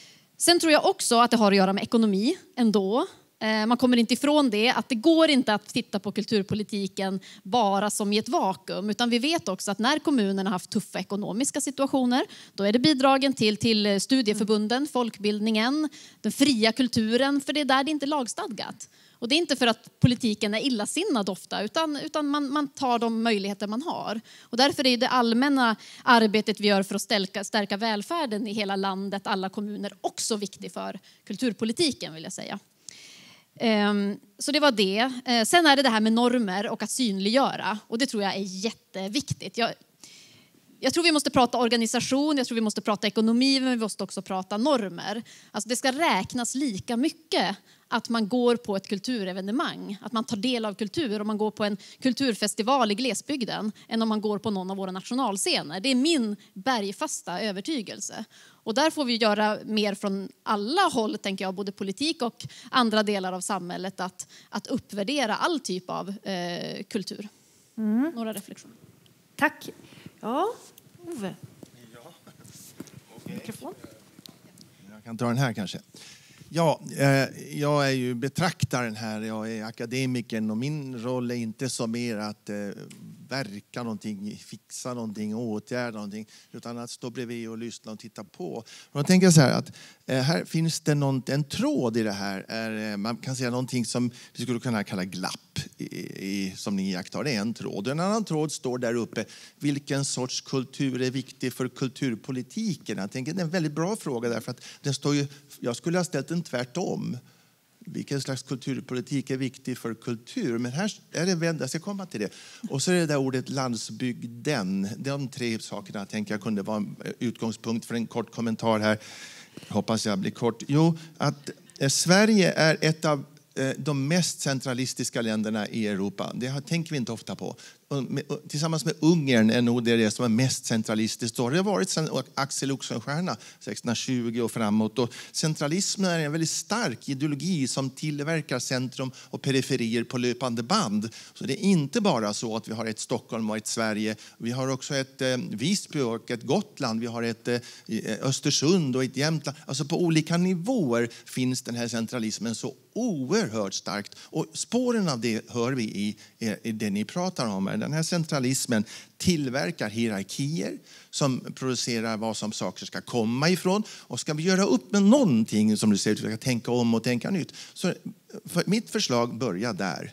Sen tror jag också att det har att göra med ekonomi ändå. Man kommer inte ifrån det, att det går inte att titta på kulturpolitiken bara som i ett vakuum. Utan vi vet också att när kommunerna har haft tuffa ekonomiska situationer, då är det bidragen till, till studieförbunden, folkbildningen, den fria kulturen, för det är där det inte är lagstadgat. Och det är inte för att politiken är illasinnad ofta, utan, utan man, man tar de möjligheter man har. Och därför är det allmänna arbetet vi gör för att stärka, stärka välfärden i hela landet, alla kommuner, också viktigt för kulturpolitiken, vill jag säga. Så det var det. Sen är det det här med normer och att synliggöra. Och det tror jag är jätteviktigt. Jag, jag tror vi måste prata organisation, jag tror vi måste prata ekonomi, men vi måste också prata normer. Alltså det ska räknas lika mycket att man går på ett kulturevenemang, att man tar del av kultur, om man går på en kulturfestival i glesbygden än om man går på någon av våra nationalscener. Det är min bergfasta övertygelse. Och där får vi göra mer från alla håll, tänker jag, både politik och andra delar av samhället, att, att uppvärdera all typ av eh, kultur. Mm. Några reflektioner. Tack. Ja, Ove. Ja. Okay. Mikrofon. Jag kan ta den här kanske. Ja, eh, jag är ju betraktaren här, jag är akademikern och min roll är inte som mer att eh, verka någonting, fixa någonting, åtgärda någonting, utan att stå bredvid och lyssna och titta på. Och jag tänker så här att eh, här finns det någon, en tråd i det här, är, eh, man kan säga någonting som vi skulle kunna kalla glapp i, i, som ni iakttar, det är en tråd. En annan tråd står där uppe, vilken sorts kultur är viktig för kulturpolitiken? Jag tänker det är en väldigt bra fråga därför att den står ju, jag skulle ha ställt den tvärtom. Vilken slags kulturpolitik är viktig för kultur? Men här är det vänt, jag ska komma till det. Och så är det där ordet landsbygden. De tre sakerna tänker jag kunde vara en utgångspunkt för en kort kommentar här. Hoppas jag blir kort. Jo, att Sverige är ett av de mest centralistiska länderna i Europa. Det tänker vi inte ofta på. Tillsammans med Ungern är nog det som är mest centralistiskt. Det har varit sedan Axel Oxenstierna sextonhundratjugo och framåt. Och centralismen är en väldigt stark ideologi som tillverkar centrum och periferier på löpande band. Så det är inte bara så att vi har ett Stockholm och ett Sverige. Vi har också ett eh, Visby och ett Gotland. Vi har ett eh, Östersund och ett Jämtland. Alltså på olika nivåer finns den här centralismen så oerhört starkt. Och spåren av det hör vi i, i det ni pratar om. Den här centralismen tillverkar hierarkier som producerar vad som saker ska komma ifrån. Och ska vi göra upp med någonting som du säger, vi ska tänka om och tänka nytt. Så för mitt förslag börjar där.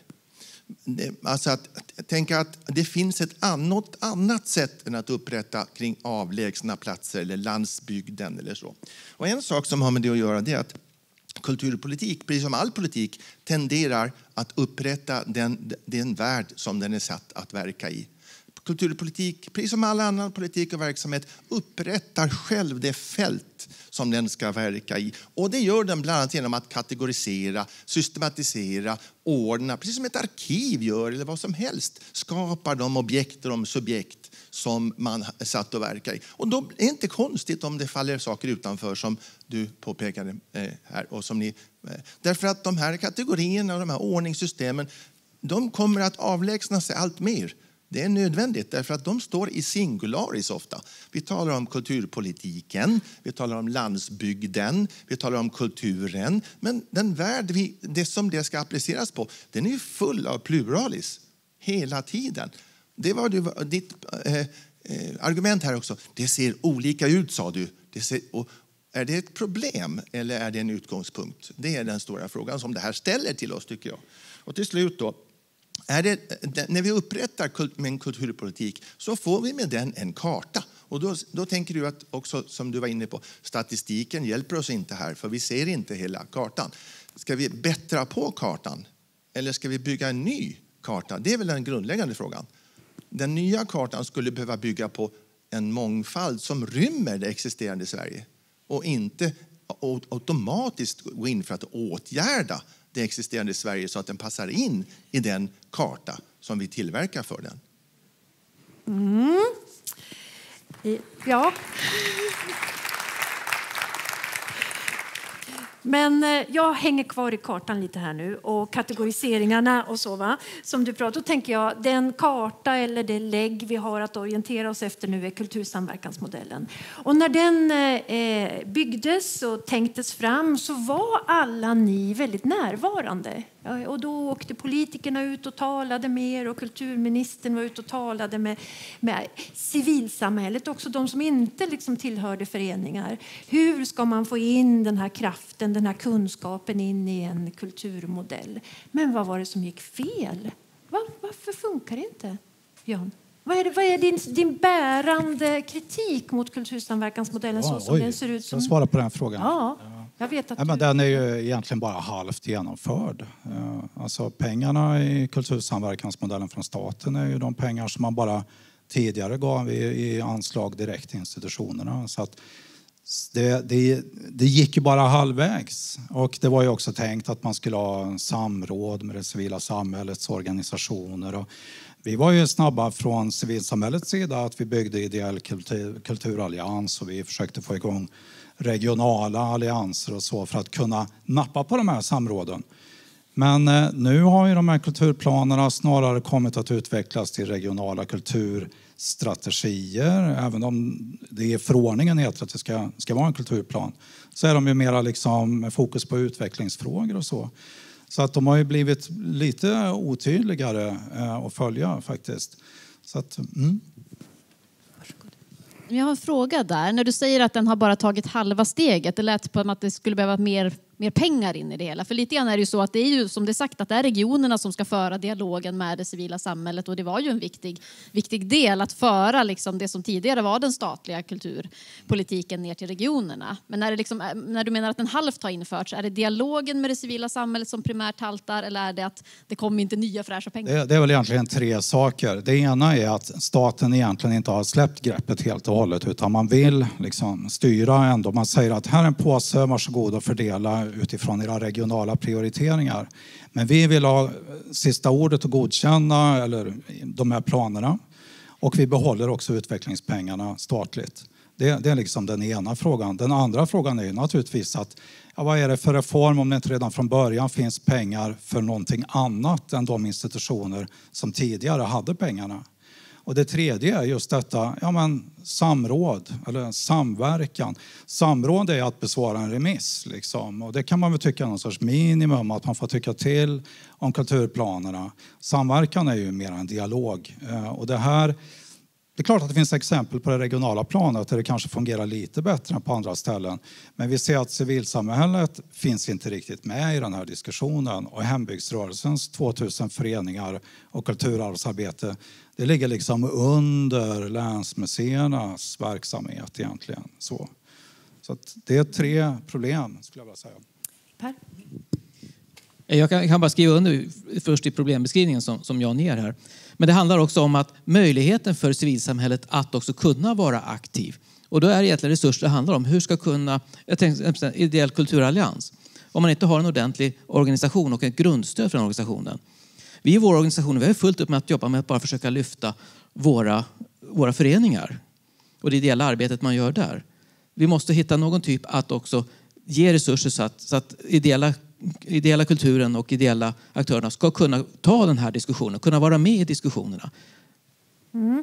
Alltså att, att tänka att det finns ett annat, annat sätt än att upprätta kring avlägsna platser eller landsbygden eller så. Och en sak som har med det att göra det är att kulturpolitik, precis som all politik, tenderar att upprätta den, den värld som den är satt att verka i. Kulturpolitik, precis som all annan politik och verksamhet, upprättar själv det fält som den ska verka i. Och det gör den bland annat genom att kategorisera, systematisera, ordna, precis som ett arkiv gör eller vad som helst. Skapar de objekt och de subjekt som man är satt att verka i. Och då är det inte konstigt om det faller saker utanför som du påpekade här. Och som ni, därför att de här kategorierna och de här ordningssystemen, de kommer att avlägsna sig allt mer. Det är nödvändigt därför att de står i singularis ofta. Vi talar om kulturpolitiken, vi talar om landsbygden, vi talar om kulturen. Men den värld vi, det som det ska appliceras på, den är ju full av pluralis hela tiden. Det var du, ditt eh, argument här också. Det ser olika ut, sa du. Det ser, och är det ett problem eller är det en utgångspunkt? Det är den stora frågan som det här ställer till oss, tycker jag. Och till slut då. Är det, när vi upprättar en kulturpolitik så får vi med den en karta. Och då, då tänker du att också, som du var inne på, statistiken hjälper oss inte här för vi ser inte hela kartan. Ska vi bättra på kartan eller ska vi bygga en ny karta? Det är väl den grundläggande frågan. Den nya kartan skulle behöva bygga på en mångfald som rymmer det existerande Sverige och inte automatiskt gå in för att åtgärda det existerande Sverige så att den passar in i den karta som vi tillverkar för den. Mm. Ja. Men jag hänger kvar i kartan lite här nu och kategoriseringarna och så, va? Som du pratar, då tänker jag den karta eller det lägg vi har att orientera oss efter nu är kultursamverkansmodellen. Och när den eh, byggdes och tänktes fram så var alla ni väldigt närvarande Och då åkte politikerna ut och talade mer och kulturministern var ute och talade med, med civilsamhället, också de som inte liksom tillhörde föreningar. Hur ska man få in den här kraften, den här kunskapen in i en kulturmodell? Men vad var det som gick fel? Var, varför funkar det inte, Jan? Vad är, det, vad är din, din bärande kritik mot kultursamverkansmodellen så som oj, den ser ut? Som... Jag svarar på den frågan. Ja. Jag vet att Nej, men du... den är ju egentligen bara halvt genomförd. Alltså pengarna i kultursamverkansmodellen från staten är ju de pengar som man bara tidigare gav i, i anslag direkt till institutionerna. Så att det, det, det gick ju bara halvvägs. Och det var ju också tänkt att man skulle ha samråd med det civila samhällets organisationer. Och vi var ju snabba från civilsamhällets sida att vi byggde ideell kultur, kulturallians och vi försökte få igång regionala allianser och så för att kunna nappa på de här samråden. Men eh, nu har ju de här kulturplanerna snarare kommit att utvecklas till regionala kulturstrategier. Även om det i förordningen heter att det ska, ska vara en kulturplan så är de ju mera liksom med fokus på utvecklingsfrågor och så. Så att de har ju blivit lite otydligare eh, att följa faktiskt. Så att, mm. Jag har en fråga där. När du säger att den har bara tagit halva steget, det lät på att det skulle behöva mer, mer pengar in i det hela. För lite grann är det ju så att det är ju som det är sagt att det är regionerna som ska föra dialogen med det civila samhället och det var ju en viktig, viktig del att föra liksom det som tidigare var den statliga kulturpolitiken ner till regionerna. Men när, det liksom, när du menar att en halvt har införts, är det dialogen med det civila samhället som primärt haltar eller är det att det kommer inte nya fräscha pengar? Det, det är väl egentligen tre saker. Det ena är att staten egentligen inte har släppt greppet helt och hållet utan man vill liksom styra ändå. Man säger att här är en påse, varsågod och fördela utifrån era regionala prioriteringar. Men vi vill ha sista ordet att godkänna eller de här planerna. Och vi behåller också utvecklingspengarna statligt. Det, det är liksom den ena frågan. Den andra frågan är ju naturligtvis att ja, vad är det för reform om det inte redan från början finns pengar för någonting annat än de institutioner som tidigare hade pengarna. Och det tredje är just detta, ja men samråd eller samverkan. Samråd är att besvara en remiss liksom. Och det kan man väl tycka är någon sorts minimum att man får tycka till om kulturplanerna. Samverkan är ju mer en dialog. Och det här, det är klart att det finns exempel på det regionala planet där det kanske fungerar lite bättre än på andra ställen. Men vi ser att civilsamhället finns inte riktigt med i den här diskussionen. Och hembygdsrörelsens tvåtusen föreningar och kulturarvsarbete, det ligger liksom under länsmuseernas verksamhet egentligen. Så, så att det är tre problem skulle jag vilja säga. Per? Jag kan, jag kan bara skriva under först i problembeskrivningen som, som Jan ger här. Men det handlar också om att möjligheten för civilsamhället att också kunna vara aktiv. Och då är det egentligen resurser det handlar om. Hur ska kunna, jag tänkte ideell kulturallians. Om man inte har en ordentlig organisation och ett grundstöd för den organisationen. Vi i vår organisation vi har fullt upp med att jobba med att bara försöka lyfta våra, våra föreningar. Och det ideella arbetet man gör där. Vi måste hitta någon typ att också ge resurser så att, så att ideella ideella kulturen och ideella aktörerna ska kunna ta den här diskussionen, kunna vara med i diskussionerna. Mm.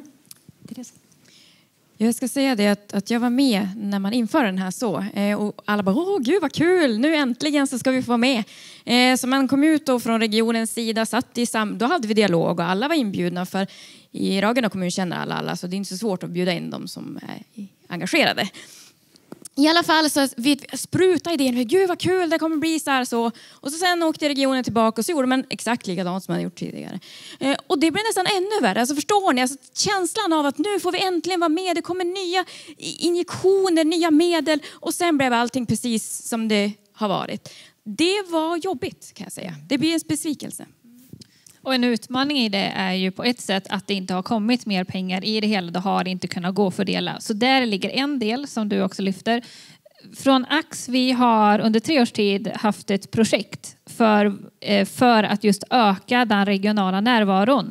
Jag ska säga det att, att jag var med när man införde den här så. Eh, och alla bara, åh gud vad kul, nu äntligen så ska vi få vara med. Eh, så man kom ut då från regionens sida, satt i sam- då hade vi dialog och alla var inbjudna för i Ragunda kommun känner alla alla så det är inte så svårt att bjuda in dem som är engagerade. I alla fall så vi sprutade idén, gud vad kul det kommer bli så här så. Och så sen åkte regionen tillbaka och så gjorde man exakt likadant som man gjort tidigare. Eh, och det blev nästan ännu värre. Alltså förstår ni, alltså, känslan av att nu får vi äntligen vara med. Det kommer nya injektioner, nya medel. Och sen blev allting precis som det har varit. Det var jobbigt kan jag säga. Det blir en besvikelse. Och en utmaning i det är ju på ett sätt att det inte har kommit mer pengar i det hela. Det har inte kunnat gå att fördela. Så där ligger en del som du också lyfter. Från A X, vi har under tre års tid haft ett projekt för, för att just öka den regionala närvaron.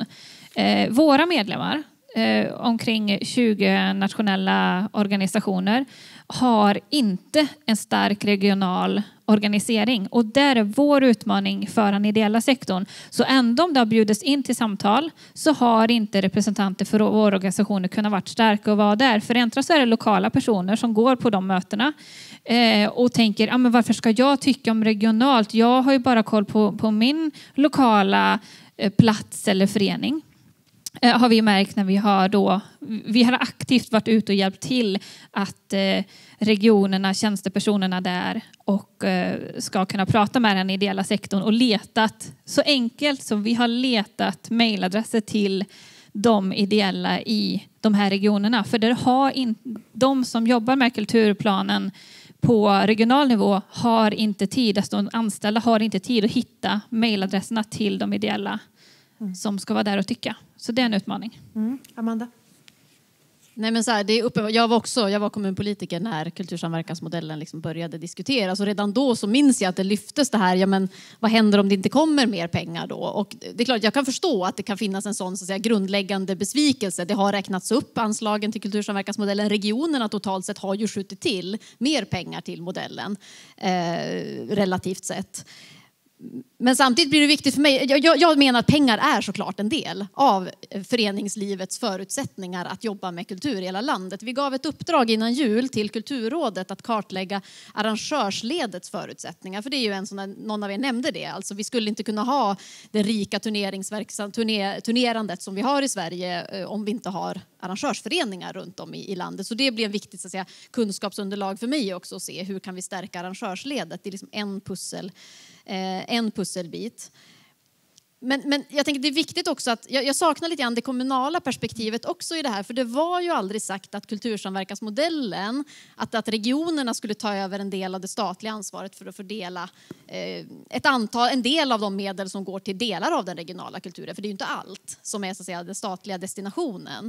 Våra medlemmar, omkring tjugo nationella organisationer, har inte en stark regional organisering. Och där är vår utmaning för den ideella sektorn. Så ändå om det har bjudits in till samtal så har inte representanter för våra organisationer kunnat vara starka och vara där. För egentligen så är det lokala personer som går på de mötena eh, och tänker, ah, men varför ska jag tycka om regionalt? Jag har ju bara koll på, på min lokala eh, plats eller förening. Eh, har vi märkt när vi har då, vi har aktivt varit ute och hjälpt till att eh, regionerna, tjänstepersonerna där och eh, ska kunna prata med den ideella sektorn och letat så enkelt som vi har letat mejladresser till de ideella i de här regionerna. För det har in, de som jobbar med kulturplanen på regional nivå har inte tid, alltså de anställda har inte tid att hitta mejladresserna till de ideella mm. som ska vara där och tycka. Så det är en utmaning. Mm. Amanda? Nej, men så här, det är uppe, jag var också jag var kommunpolitiker när kultursamverkansmodellen liksom började diskuteras. Och redan då så minns jag att det lyftes det här. Ja, men vad händer om det inte kommer mer pengar då? Och det är klart, jag kan förstå att det kan finnas en sån så att säga, grundläggande besvikelse. Det har räknats upp anslagen till kultursamverkansmodellen. Regionerna totalt sett har ju skjutit till mer pengar till modellen eh, relativt sett. Men samtidigt blir det viktigt för mig, jag, jag menar att pengar är såklart en del av föreningslivets förutsättningar att jobba med kultur i hela landet. Vi gav ett uppdrag innan jul till Kulturrådet att kartlägga arrangörsledets förutsättningar. För det är ju en sån där, någon av er nämnde det, alltså vi skulle inte kunna ha det rika turneringsverksam, turner, turnerandet som vi har i Sverige om vi inte har arrangörsföreningar runt om i, i landet. Så det blir en viktigt så att säga, kunskapsunderlag för mig också att se hur kan vi stärka arrangörsledet. Det är liksom en pussel en pusselbit. Men, men jag tänker det är viktigt också att jag, jag saknar lite grann det kommunala perspektivet också i det här. För det var ju aldrig sagt att kultursamverkansmodellen, att, att regionerna skulle ta över en del av det statliga ansvaret för att fördela eh, ett antal, en del av de medel som går till delar av den regionala kulturen. För det är ju inte allt som är så att säga, den statliga destinationen.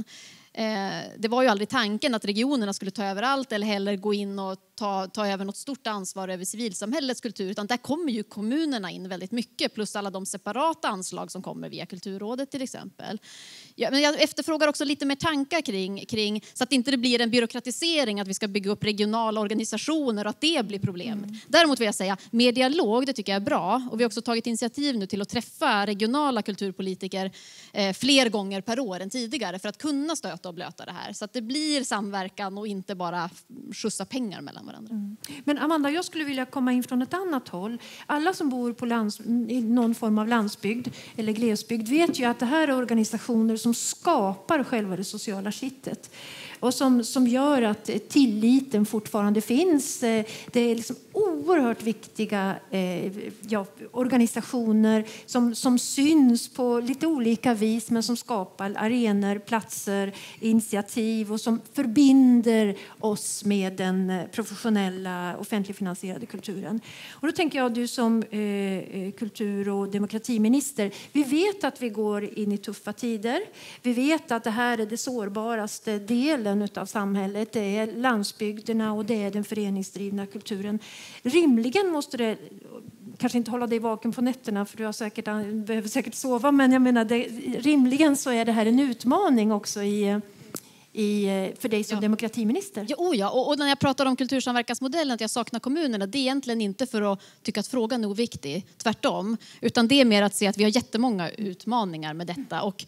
Det var ju aldrig tanken att regionerna skulle ta över allt eller heller gå in och ta, ta över något stort ansvar över civilsamhällets kultur. Utan där kommer ju kommunerna in väldigt mycket plus alla de separata anslag som kommer via Kulturrådet till exempel. Ja, men jag efterfrågar också lite mer tankar kring, kring så att inte det blir en byråkratisering att vi ska bygga upp regionala organisationer och att det blir problem. Mm. Däremot vill jag säga, mer dialog, det tycker jag är bra. Och vi har också tagit initiativ nu till att träffa regionala kulturpolitiker eh, fler gånger per år än tidigare för att kunna stöta och blöta det här. Så att det blir samverkan och inte bara skjutsa pengar mellan varandra. Mm. Men Amanda, jag skulle vilja komma in från ett annat håll. Alla som bor på lands, i någon form av landsbygd eller glesbygd vet ju att det här är organisationer som skapar själva det sociala kittet. Och som, som gör att tilliten fortfarande finns. Det är liksom oerhört viktiga eh, ja, organisationer som, som syns på lite olika vis men som skapar arenor, platser, initiativ och som förbinder oss med den professionella offentligfinansierade kulturen. Och då tänker jag, du som eh, kultur- och demokratiminister, vi vet att vi går in i tuffa tider. Vi vet att det här är det sårbaraste delen av samhället. Det är landsbygderna och det är den föreningsdrivna kulturen. Rimligen måste det kanske inte hålla dig vaken på nätterna för du har säkert, behöver säkert sova, men jag menar det, rimligen så är det här en utmaning också i I, för dig som ja. demokratiminister. Ja, oh ja. Och, och när jag pratar om kultursamverkansmodellen att jag saknar kommunerna, det är egentligen inte för att tycka att frågan är oviktig, tvärtom, utan det är mer att se att vi har jättemånga utmaningar med detta och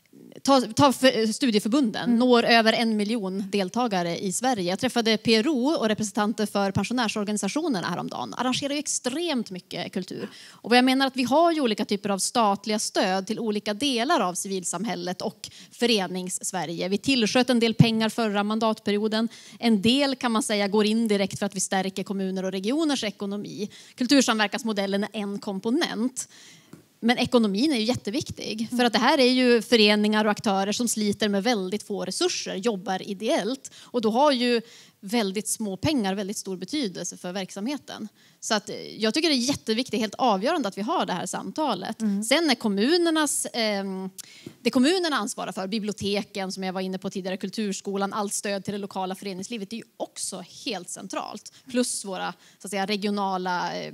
Ta, ta för, studieförbunden, mm. når över en miljon deltagare i Sverige. Jag träffade P R O och representanter för pensionärsorganisationerna häromdagen. Arrangerar ju extremt mycket kultur. Och vad jag menar att vi har ju olika typer av statliga stöd till olika delar av civilsamhället och förenings-Sverige. Vi tillsköt en del pengar förra mandatperioden. En del kan man säga går in direkt för att vi stärker kommuner och regioners ekonomi. Kultursamverkansmodellen är en komponent. Men ekonomin är ju jätteviktig. För att det här är ju föreningar och aktörer som sliter med väldigt få resurser, jobbar ideellt. Och då har ju väldigt små pengar väldigt stor betydelse för verksamheten. Så att jag tycker det är jätteviktigt, helt avgörande att vi har det här samtalet. Mm. Sen är kommunernas, eh, det kommunerna ansvarar för, biblioteken som jag var inne på tidigare, kulturskolan, allt stöd till det lokala föreningslivet, det är ju också helt centralt. Plus våra så att säga, regionala eh,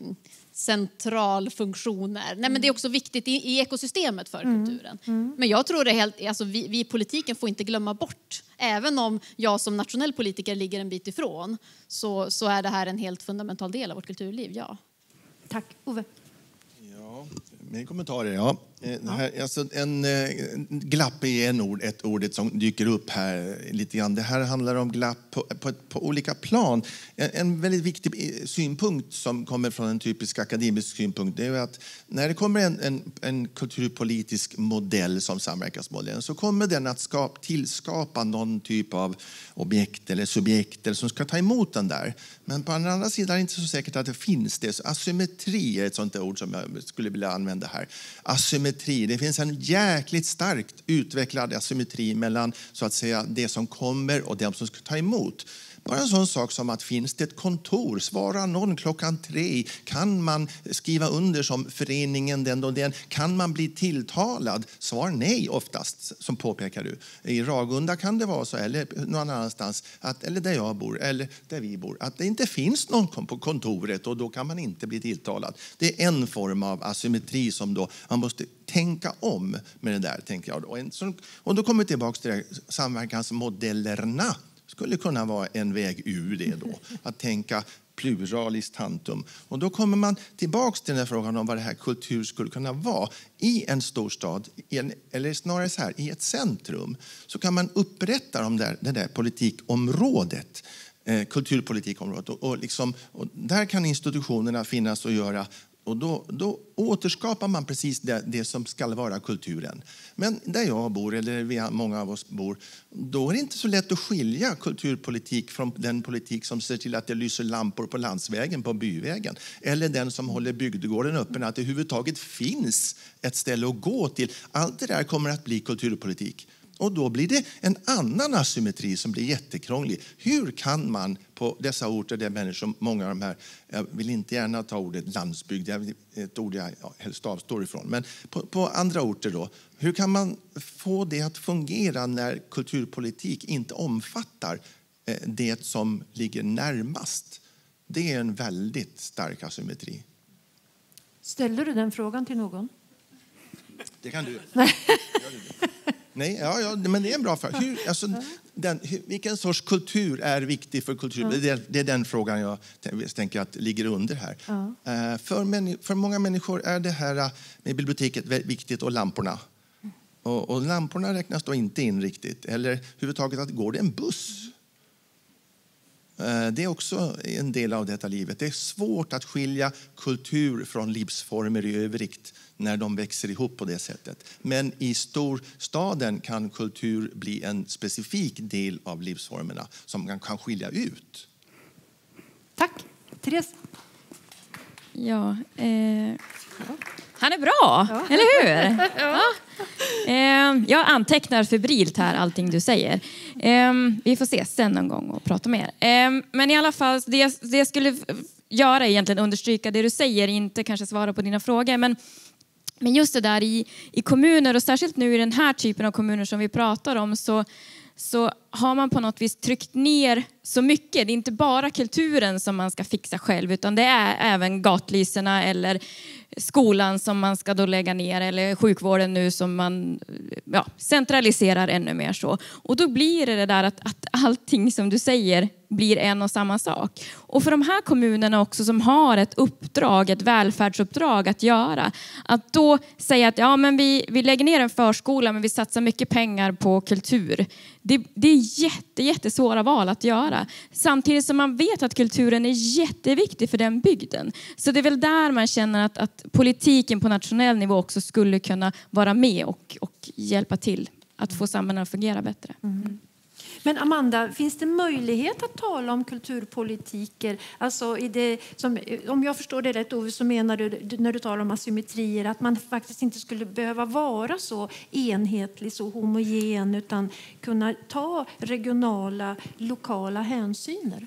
centralfunktioner. Nej, men det är också viktigt i, i ekosystemet för kulturen. Mm. Mm. Men jag tror det är helt, alltså vi, vi i politiken får inte glömma bort Även om jag som nationell politiker ligger en bit ifrån så, så är det här en helt fundamental del av vårt kulturliv, ja. Tack. Ove? Ja, min kommentarer, ja. Det här, alltså en eh, glapp är en ord, ett ordet som dyker upp här lite grann. Det här handlar om glapp på, på, på olika plan. En, en väldigt viktig synpunkt som kommer från en typisk akademisk synpunkt, det är att när det kommer en, en, en kulturpolitisk modell som samverkansmodellen, så kommer den att skap, tillskapa någon typ av objekt eller subjekt eller som ska ta emot den där. Men på den andra sidan är det inte så säkert att det finns det. Så asymmetri är ett sånt ord som jag skulle vilja använda här. Asymmetri. Det finns en jäkligt starkt utvecklad asymmetri mellan så att säga det som kommer och det som ska ta emot. Bara en sån sak som att finns det ett kontor, svarar någon klockan tre, kan man skriva under som föreningen den och den, kan man bli tilltalad? Svar nej oftast, som påpekar du. I Ragunda kan det vara så, eller någon annanstans, att, eller där jag bor, eller där vi bor, att det inte finns någon på kontoret och då kan man inte bli tilltalad. Det är en form av asymmetri som då man måste tänka om med det där, tänker jag. Och, en, och då kommer vi tillbaka till det, samverkansmodellerna. Skulle kunna vara en väg ur det då. Att tänka pluralis tantum. Och då kommer man tillbaka till den här frågan om vad det här kultur skulle kunna vara. I en storstad, i en, eller snarare så här, i ett centrum, så kan man upprätta de där, det där politikområdet. Eh, kulturpolitikområdet. Och, och, liksom, och där kan institutionerna finnas och göra. Och då, då återskapar man precis det, det som ska vara kulturen. Men där jag bor, eller vi, många av oss bor, då är det inte så lätt att skilja kulturpolitik från den politik som ser till att det lyser lampor på landsvägen, på byvägen. Eller den som håller bygdegården öppen, att det överhuvudtaget finns ett ställe att gå till. Allt det där kommer att bli kulturpolitik. Och då blir det en annan asymmetri som blir jättekrånglig. Hur kan man på dessa orter där människor, många av de här, jag vill inte gärna ta ordet landsbygd, ett ord jag helst avstår ifrån, men på, på andra orter då, hur kan man få det att fungera när kulturpolitik inte omfattar det som ligger närmast? Det är en väldigt stark asymmetri. Ställer du den frågan till någon? Det kan du. Nej. Nej, ja, ja, men det är en bra fråga. Hur, alltså, den, hur, vilken sorts kultur är viktig för kultur? Ja. Det, är, det är den frågan jag tänker att ligger under här. Ja. Uh, för, män, för många människor är det här med biblioteket viktigt och lamporna. Och, och lamporna räknas då inte in riktigt. Eller överhuvudtaget att går det en buss? Uh, det är också en del av detta livet. Det är svårt att skilja kultur från livsformer i övrigt när de växer ihop på det sättet. Men i storstaden kan kultur bli en specifik del av livsformerna som man kan skilja ut. Tack. Therese? Ja, eh, han är bra, ja. Eller hur? Ja. Eh, jag antecknar febrilt här allting du säger. Eh, vi får ses sen någon gång och prata mer. Eh, men i alla fall, det, det jag skulle göra är egentligen understryka det du säger, inte kanske svara på dina frågor, men Men just det där i, i kommuner och särskilt nu i den här typen av kommuner som vi pratar om så, så har man på något vis tryckt ner så mycket. Det är inte bara kulturen som man ska fixa själv utan det är även gatlyserna eller skolan som man ska då lägga ner eller sjukvården nu som man ja, centraliserar ännu mer så. Och då blir det det där att, att allting som du säger blir en och samma sak. Och för de här kommunerna också som har ett uppdrag, ett välfärdsuppdrag att göra. Att då säga att ja, men vi, vi lägger ner en förskola men vi satsar mycket pengar på kultur. Det, det är jätte, jättesvåra val att göra. Samtidigt som man vet att kulturen är jätteviktig för den bygden. Så det är väl där man känner att, att politiken på nationell nivå också skulle kunna vara med och, och hjälpa till att få samhället att fungera bättre. Mm. Men Amanda, finns det möjlighet att tala om kulturpolitiker? Alltså i det, som, om jag förstår det rätt, Ove, så menar du när du talar om asymmetrier att man faktiskt inte skulle behöva vara så enhetlig, så homogen utan kunna ta regionala, lokala hänsyner?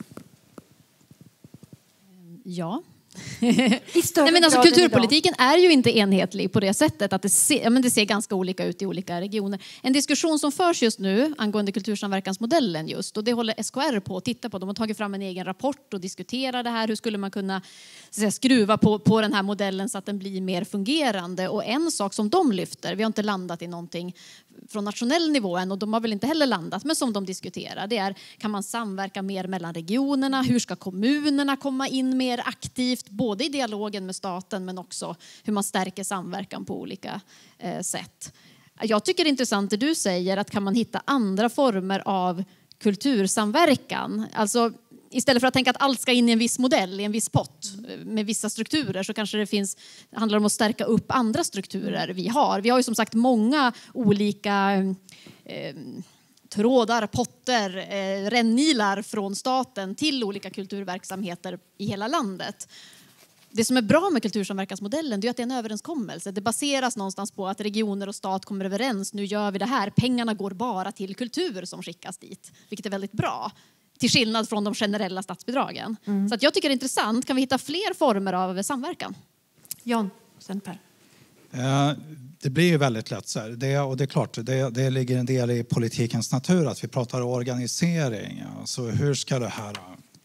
Ja. Nej, men alltså, kulturpolitiken är ju inte enhetlig på det sättet att det ser, ja, men det ser ganska olika ut i olika regioner. En diskussion som förs just nu angående kultursamverkansmodellen just, och det håller S K R på att titta på. De har tagit fram en egen rapport och diskuterar det här. Hur skulle man kunna så att säga, skruva på, på den här modellen så att den blir mer fungerande? Och en sak som de lyfter, vi har inte landat i någonting från nationell nivå än, och de har väl inte heller landat, men som de diskuterar, det är, kan man samverka mer mellan regionerna? Hur ska kommunerna komma in mer aktivt, både i dialogen med staten men också hur man stärker samverkan på olika eh, sätt. Jag tycker det är intressant det du säger, att kan man hitta andra former av kultursamverkan? Alltså istället för att tänka att allt ska in i en viss modell, i en viss pott med vissa strukturer, så kanske det finns, handlar om att stärka upp andra strukturer vi har. Vi har ju som sagt många olika eh, trådar, potter, eh, rännilar från staten till olika kulturverksamheter i hela landet. Det som är bra med kultursamverkansmodellen, det är att det är en överenskommelse. Det baseras någonstans på att regioner och stat kommer överens. Nu gör vi det här. Pengarna går bara till kultur som skickas dit, vilket är väldigt bra. Till skillnad från de generella statsbidragen. Mm. Så att jag tycker det är intressant. Kan vi hitta fler former av samverkan? Jan, sen Per. Eh, det blir ju väldigt lätt så här. Det, och det är klart, det, det ligger en del i politikens natur att vi pratar organisering. Alltså hur ska det här...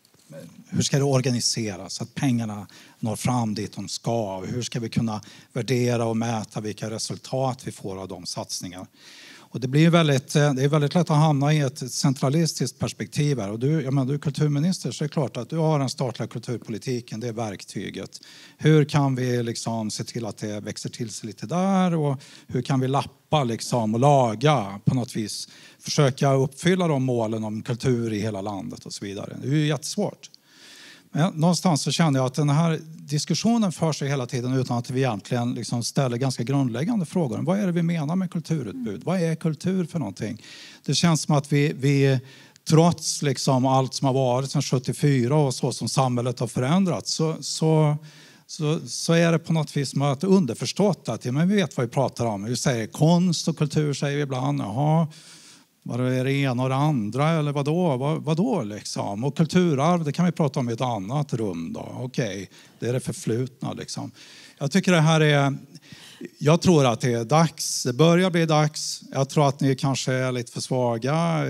Hur ska det organiseras så att pengarna når fram dit de ska? Hur ska vi kunna värdera och mäta vilka resultat vi får av de satsningarna? Och det blir väldigt, det är väldigt lätt att hamna i ett centralistiskt perspektiv här. Och du, jag menar, du är kulturminister, så är det klart att du har den statliga kulturpolitiken, det är verktyget. Hur kan vi liksom se till att det växer till sig lite där? Och hur kan vi lappa liksom och laga på något vis? Försöka uppfylla de målen om kultur i hela landet och så vidare. Det är ju jättesvårt. Men någonstans så känner jag att den här diskussionen för sig hela tiden utan att vi egentligen liksom ställer ganska grundläggande frågor. Vad är det vi menar med kulturutbud? Vad är kultur för någonting? Det känns som att vi, vi trots liksom allt som har varit sedan sjuttiofyra och så som samhället har förändrats, så, så, så, så är det på något vis som att underförstått att ja, men vi vet vad vi pratar om. Vi säger konst och kultur, säger vi ibland. Jaha. Vad är det ena och det andra eller vadå? Vad, vadå liksom? Och kulturarv, det kan vi prata om i ett annat rum då. Okej, det är det förflutna liksom. Jag tycker det här är... Jag tror att det är dags. Det börjar bli dags. Jag tror att ni kanske är lite för svaga.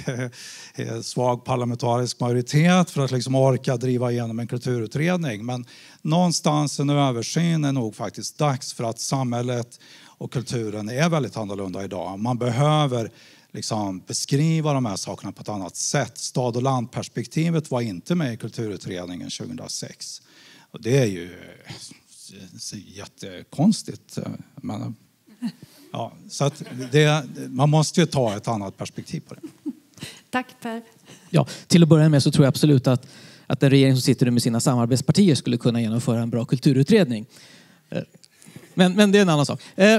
Svag parlamentarisk majoritet för att liksom orka driva igenom en kulturutredning. Men någonstans en översyn är nog faktiskt dags för att samhället och kulturen är väldigt annorlunda idag. Man behöver... Liksom beskriva de här sakerna på ett annat sätt. Stad- och landperspektivet var inte med i kulturutredningen tjugohundrasex. Och det är ju jättekonstigt. Men, ja, så att det, man måste ju ta ett annat perspektiv på det. Tack Per. Ja, till att börja med så tror jag absolut att, att den regering som sitter med sina samarbetspartier skulle kunna genomföra en bra kulturutredning. Men, men det är en annan sak. Eh,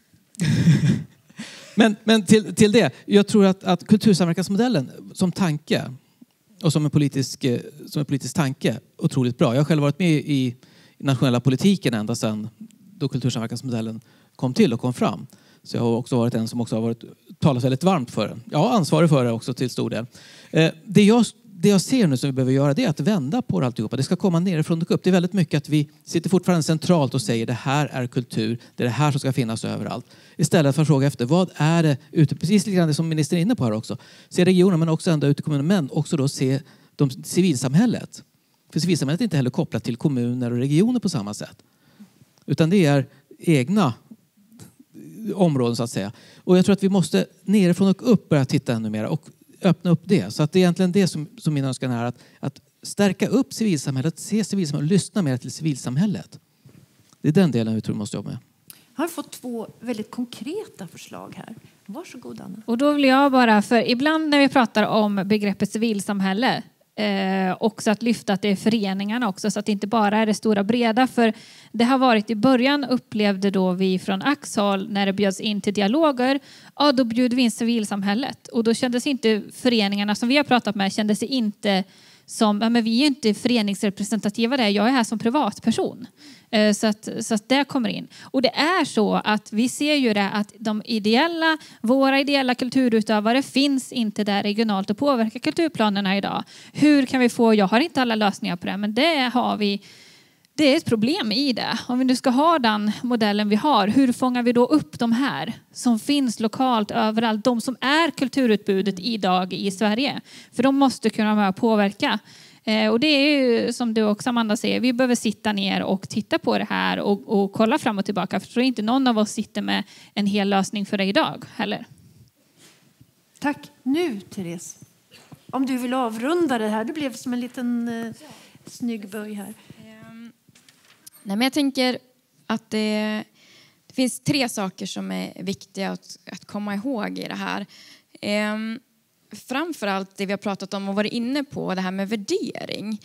Men, men till, till det, jag tror att, att kultursamverkansmodellen som tanke och som en politisk, som en politisk tanke otroligt bra. Jag har själv varit med i, i nationella politiken ända sedan då kultursamverkansmodellen kom till och kom fram. Så jag har också varit en som också har varit, talat väldigt varmt för den. Jag har ansvarig för det också till stor del. Eh, det jag Det jag ser nu som vi behöver göra, det är att vända på alltihopa. Det ska komma nerifrån och upp. Det är väldigt mycket att vi sitter fortfarande centralt och säger det här är kultur. Det är det här som ska finnas överallt. Istället för att fråga efter vad är det ute, precis lite grann det som ministern är inne på här också. Se regionen men också ända ut i kommunen. Men också då se de, civilsamhället. För civilsamhället är inte heller kopplat till kommuner och regioner på samma sätt. Utan det är egna områden så att säga. Och jag tror att vi måste nerifrån och upp börja titta ännu mer. Och öppna upp det. Så att det är egentligen det som, som min önskan är. Att, att stärka upp civilsamhället, se civilsamhället och lyssna mer till civilsamhället. Det är den delen vi tror vi måste jobba med. Jag har fått två väldigt konkreta förslag här. Varsågod Anna. Och då vill jag bara, för ibland när vi pratar om begreppet civilsamhälle, eh, också att lyfta att det är föreningarna också, så att det inte bara är det stora breda. För det har varit i början, upplevde då vi från Axhåll när det bjöds in till dialoger, ja då bjöd vi in civilsamhället. Och då kändes inte föreningarna som vi har pratat med, kändes inte som, ja men vi är inte föreningsrepresentativa där, jag är här som privatperson. Så att, så att det kommer in. Och det är så att vi ser ju det att de ideella, våra ideella kulturutövare finns inte där regionalt och påverkar kulturplanerna idag. Hur kan vi få, jag har inte alla lösningar på det, men det har vi, det är ett problem i det. Om vi nu ska ha den modellen vi har, hur fångar vi då upp de här som finns lokalt överallt, de som är kulturutbudet idag i Sverige? För de måste kunna vara med och påverka. Och det är ju som du också Amanda säger, vi behöver sitta ner och titta på det här och, och kolla fram och tillbaka. För jag tror inte någon av oss sitter med en hel lösning för det idag heller. Tack. Nu, Therese. Om du vill avrunda det här. Det blev som en liten eh, snygg böj här. Um, nej, men jag tänker att det, det finns tre saker som är viktiga att, att komma ihåg i det här. Um, framförallt det vi har pratat om och varit inne på, det här med värdering.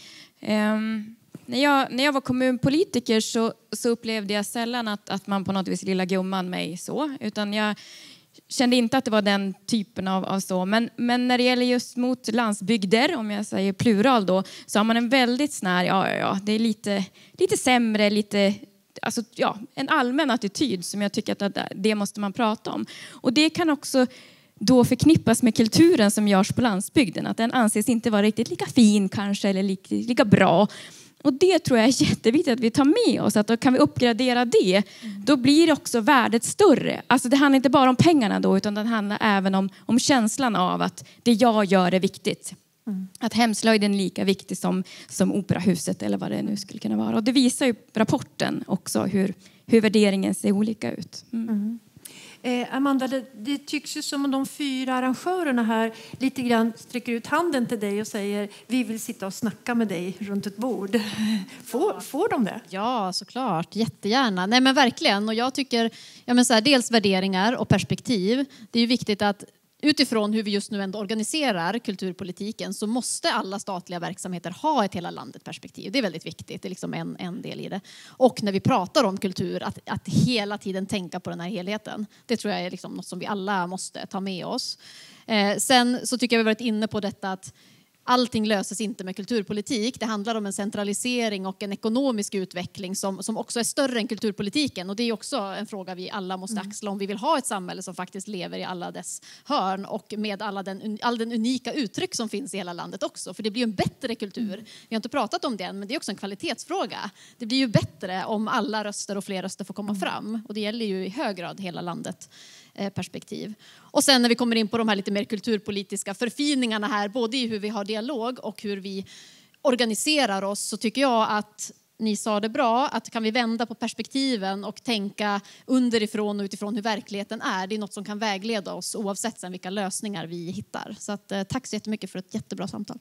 Um, när, jag, när jag var kommunpolitiker så, så upplevde jag sällan att, att man på något vis lilla gumman mig så. Utan jag kände inte att det var den typen av, av så. Men, men när det gäller just mot landsbygder, om jag säger plural då, så har man en väldigt snär, ja, ja, ja, det är lite, lite sämre, lite, alltså, ja, en allmän attityd som jag tycker att det måste man prata om. Och det kan också då förknippas med kulturen som görs på landsbygden. Att den anses inte vara riktigt lika fin kanske, eller lika, lika bra. Och det tror jag är jätteviktigt att vi tar med oss. Att då kan vi uppgradera det. Då blir också värdet större. Alltså det handlar inte bara om pengarna då. Utan det handlar även om, om känslan av att det jag gör är viktigt. Mm. Att hemslöjden är lika viktig som, som operahuset eller vad det nu skulle kunna vara. Och det visar ju rapporten också hur, hur värderingen ser olika ut. Mm. Mm. Eh, Amanda, det, det tycks ju som om de fyra arrangörerna här lite grann sträcker ut handen till dig och säger vi vill sitta och snacka med dig runt ett bord. Får, får de det? Ja, såklart. Jättegärna. Nej, men verkligen. Och jag tycker, ja, men så här, dels värderingar och perspektiv. Det är ju viktigt att utifrån hur vi just nu ändå organiserar kulturpolitiken så måste alla statliga verksamheter ha ett hela landet perspektiv. Det är väldigt viktigt, det är liksom en, en del i det. Och när vi pratar om kultur, att, att hela tiden tänka på den här helheten. Det tror jag är liksom något som vi alla måste ta med oss. Eh, sen så tycker jag vi har varit inne på detta att allting löses inte med kulturpolitik. Det handlar om en centralisering och en ekonomisk utveckling som, som också är större än kulturpolitiken. Och det är också en fråga vi alla måste axla om vi vill ha ett samhälle som faktiskt lever i alla dess hörn och med alla den, all den unika uttryck som finns i hela landet också. För det blir ju en bättre kultur. Vi har inte pratat om det än, men det är också en kvalitetsfråga. Det blir ju bättre om alla röster och fler röster får komma fram. Och det gäller ju i hög grad hela landet. Perspektiv. Och sen när vi kommer in på de här lite mer kulturpolitiska förfiningarna här, både i hur vi har dialog och hur vi organiserar oss, så tycker jag att ni sa det bra, att kan vi vända på perspektiven och tänka underifrån och utifrån hur verkligheten är, det är något som kan vägleda oss oavsett sen vilka lösningar vi hittar. Så att, tack så jättemycket för ett jättebra samtal.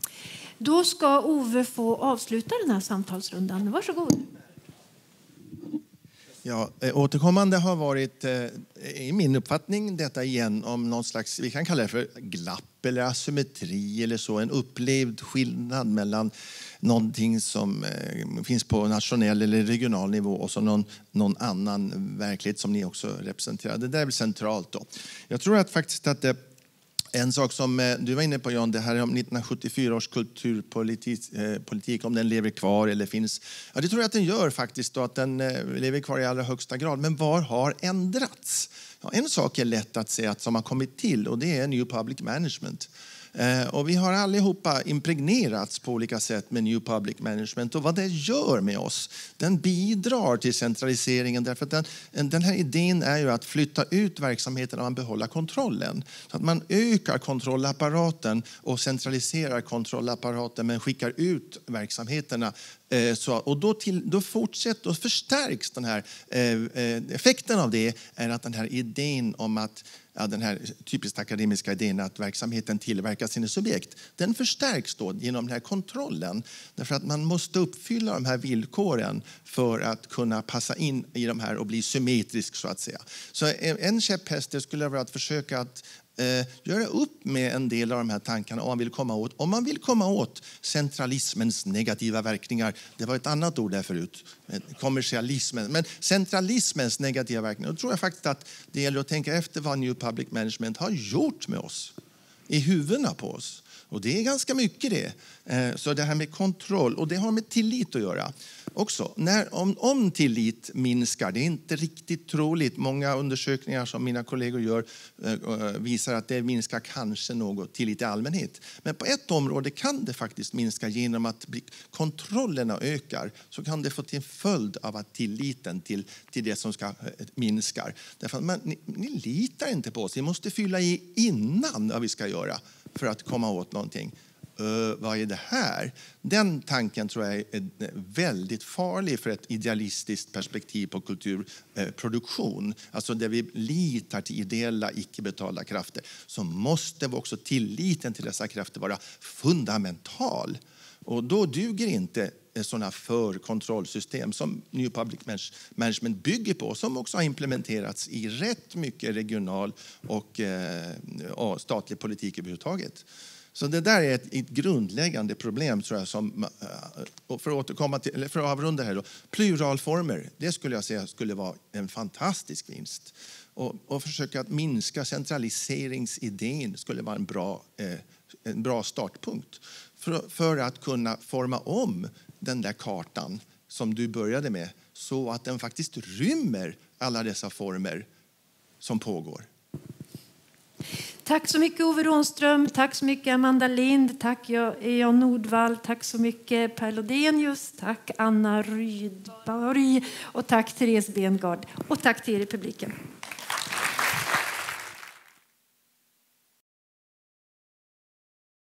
Då ska Ove få avsluta den här samtalsrundan. Varsågod. Ja, återkommande har varit, i min uppfattning, detta igen om någon slags, vi kan kalla det för glapp eller asymmetri eller så, en upplevd skillnad mellan någonting som finns på nationell eller regional nivå och så någon, någon annan verklighet som ni också representerar. Det där är väl centralt då. Jag tror att faktiskt att det en sak som du var inne på, Jan, det här om nittonhundrasjuttiofyra års kulturpolitik, eh, politik, om den lever kvar eller finns. Ja, det tror jag att den gör faktiskt, och att den eh, lever kvar i allra högsta grad. Men vad har ändrats? Ja, en sak är lätt att se att som har kommit till, och det är New Public Management. Eh, och vi har allihopa impregnerats på olika sätt med New Public Management, och vad det gör med oss. Den bidrar till centraliseringen, därför att den, den här idén är ju att flytta ut verksamheten och man behåller kontrollen. Så att man ökar kontrollapparaten och centraliserar kontrollapparaten men skickar ut verksamheterna. Eh, så, och då, till, då fortsätter och förstärks den här eh, effekten av det, är att den här idén om att ja, den här typiskt akademiska idén att verksamheten tillverkar sina subjekt, den förstärks då genom den här kontrollen. Därför att man måste uppfylla de här villkoren för att kunna passa in i de här och bli symmetrisk, så att säga. Så en käpphäst skulle vara att försöka att eh, göra upp med en del av de här tankarna om man vill komma åt. Om man vill komma åt centralismens negativa verkningar, det var ett annat ord där förut, kommersialismen, men centralismens negativa verkningar, då tror jag faktiskt att det gäller att tänka efter vad New Public Management har gjort med oss, i huvudena på oss. Och det är ganska mycket det. Så det här med kontroll, och det har med tillit att göra också. När, om, om tillit minskar, det är inte riktigt troligt. Många undersökningar som mina kollegor gör visar att det minskar kanske något tillit i allmänhet. Men på ett område kan det faktiskt minska genom att kontrollerna ökar. Så kan det få till följd av att tilliten till, till det som ska minskar. Därför att man, ni, ni litar inte på oss. Vi måste fylla i innan vad vi ska göra för att komma åt någonting. uh, vad är det här? Den tanken tror jag är väldigt farlig för ett idealistiskt perspektiv på kulturproduktion. Alltså där vi litar till ideella, icke-betalda krafter. Så måste också tilliten till dessa krafter vara fundamental. Och då duger inte sådana för-kontrollsystem som New Public Management bygger på, som också har implementerats i rätt mycket regional och eh, statlig politik överhuvudtaget. Så det där är ett, ett grundläggande problem, tror jag. Som, och för att återkomma till, eller för att avrunda här då, pluralformer, det skulle jag säga skulle vara en fantastisk vinst. Och, och försöka att minska centraliseringsidén skulle vara en bra, eh, en bra startpunkt. För, för att kunna forma om den där kartan som du började med, så att den faktiskt rymmer alla dessa former som pågår. Tack så mycket Ove Rånström, tack så mycket Amanda Lind, tack Jan Nordvall, tack så mycket Per Lodenius, tack Anna Rydborg och tack Therese Bengard och tack till er i publiken.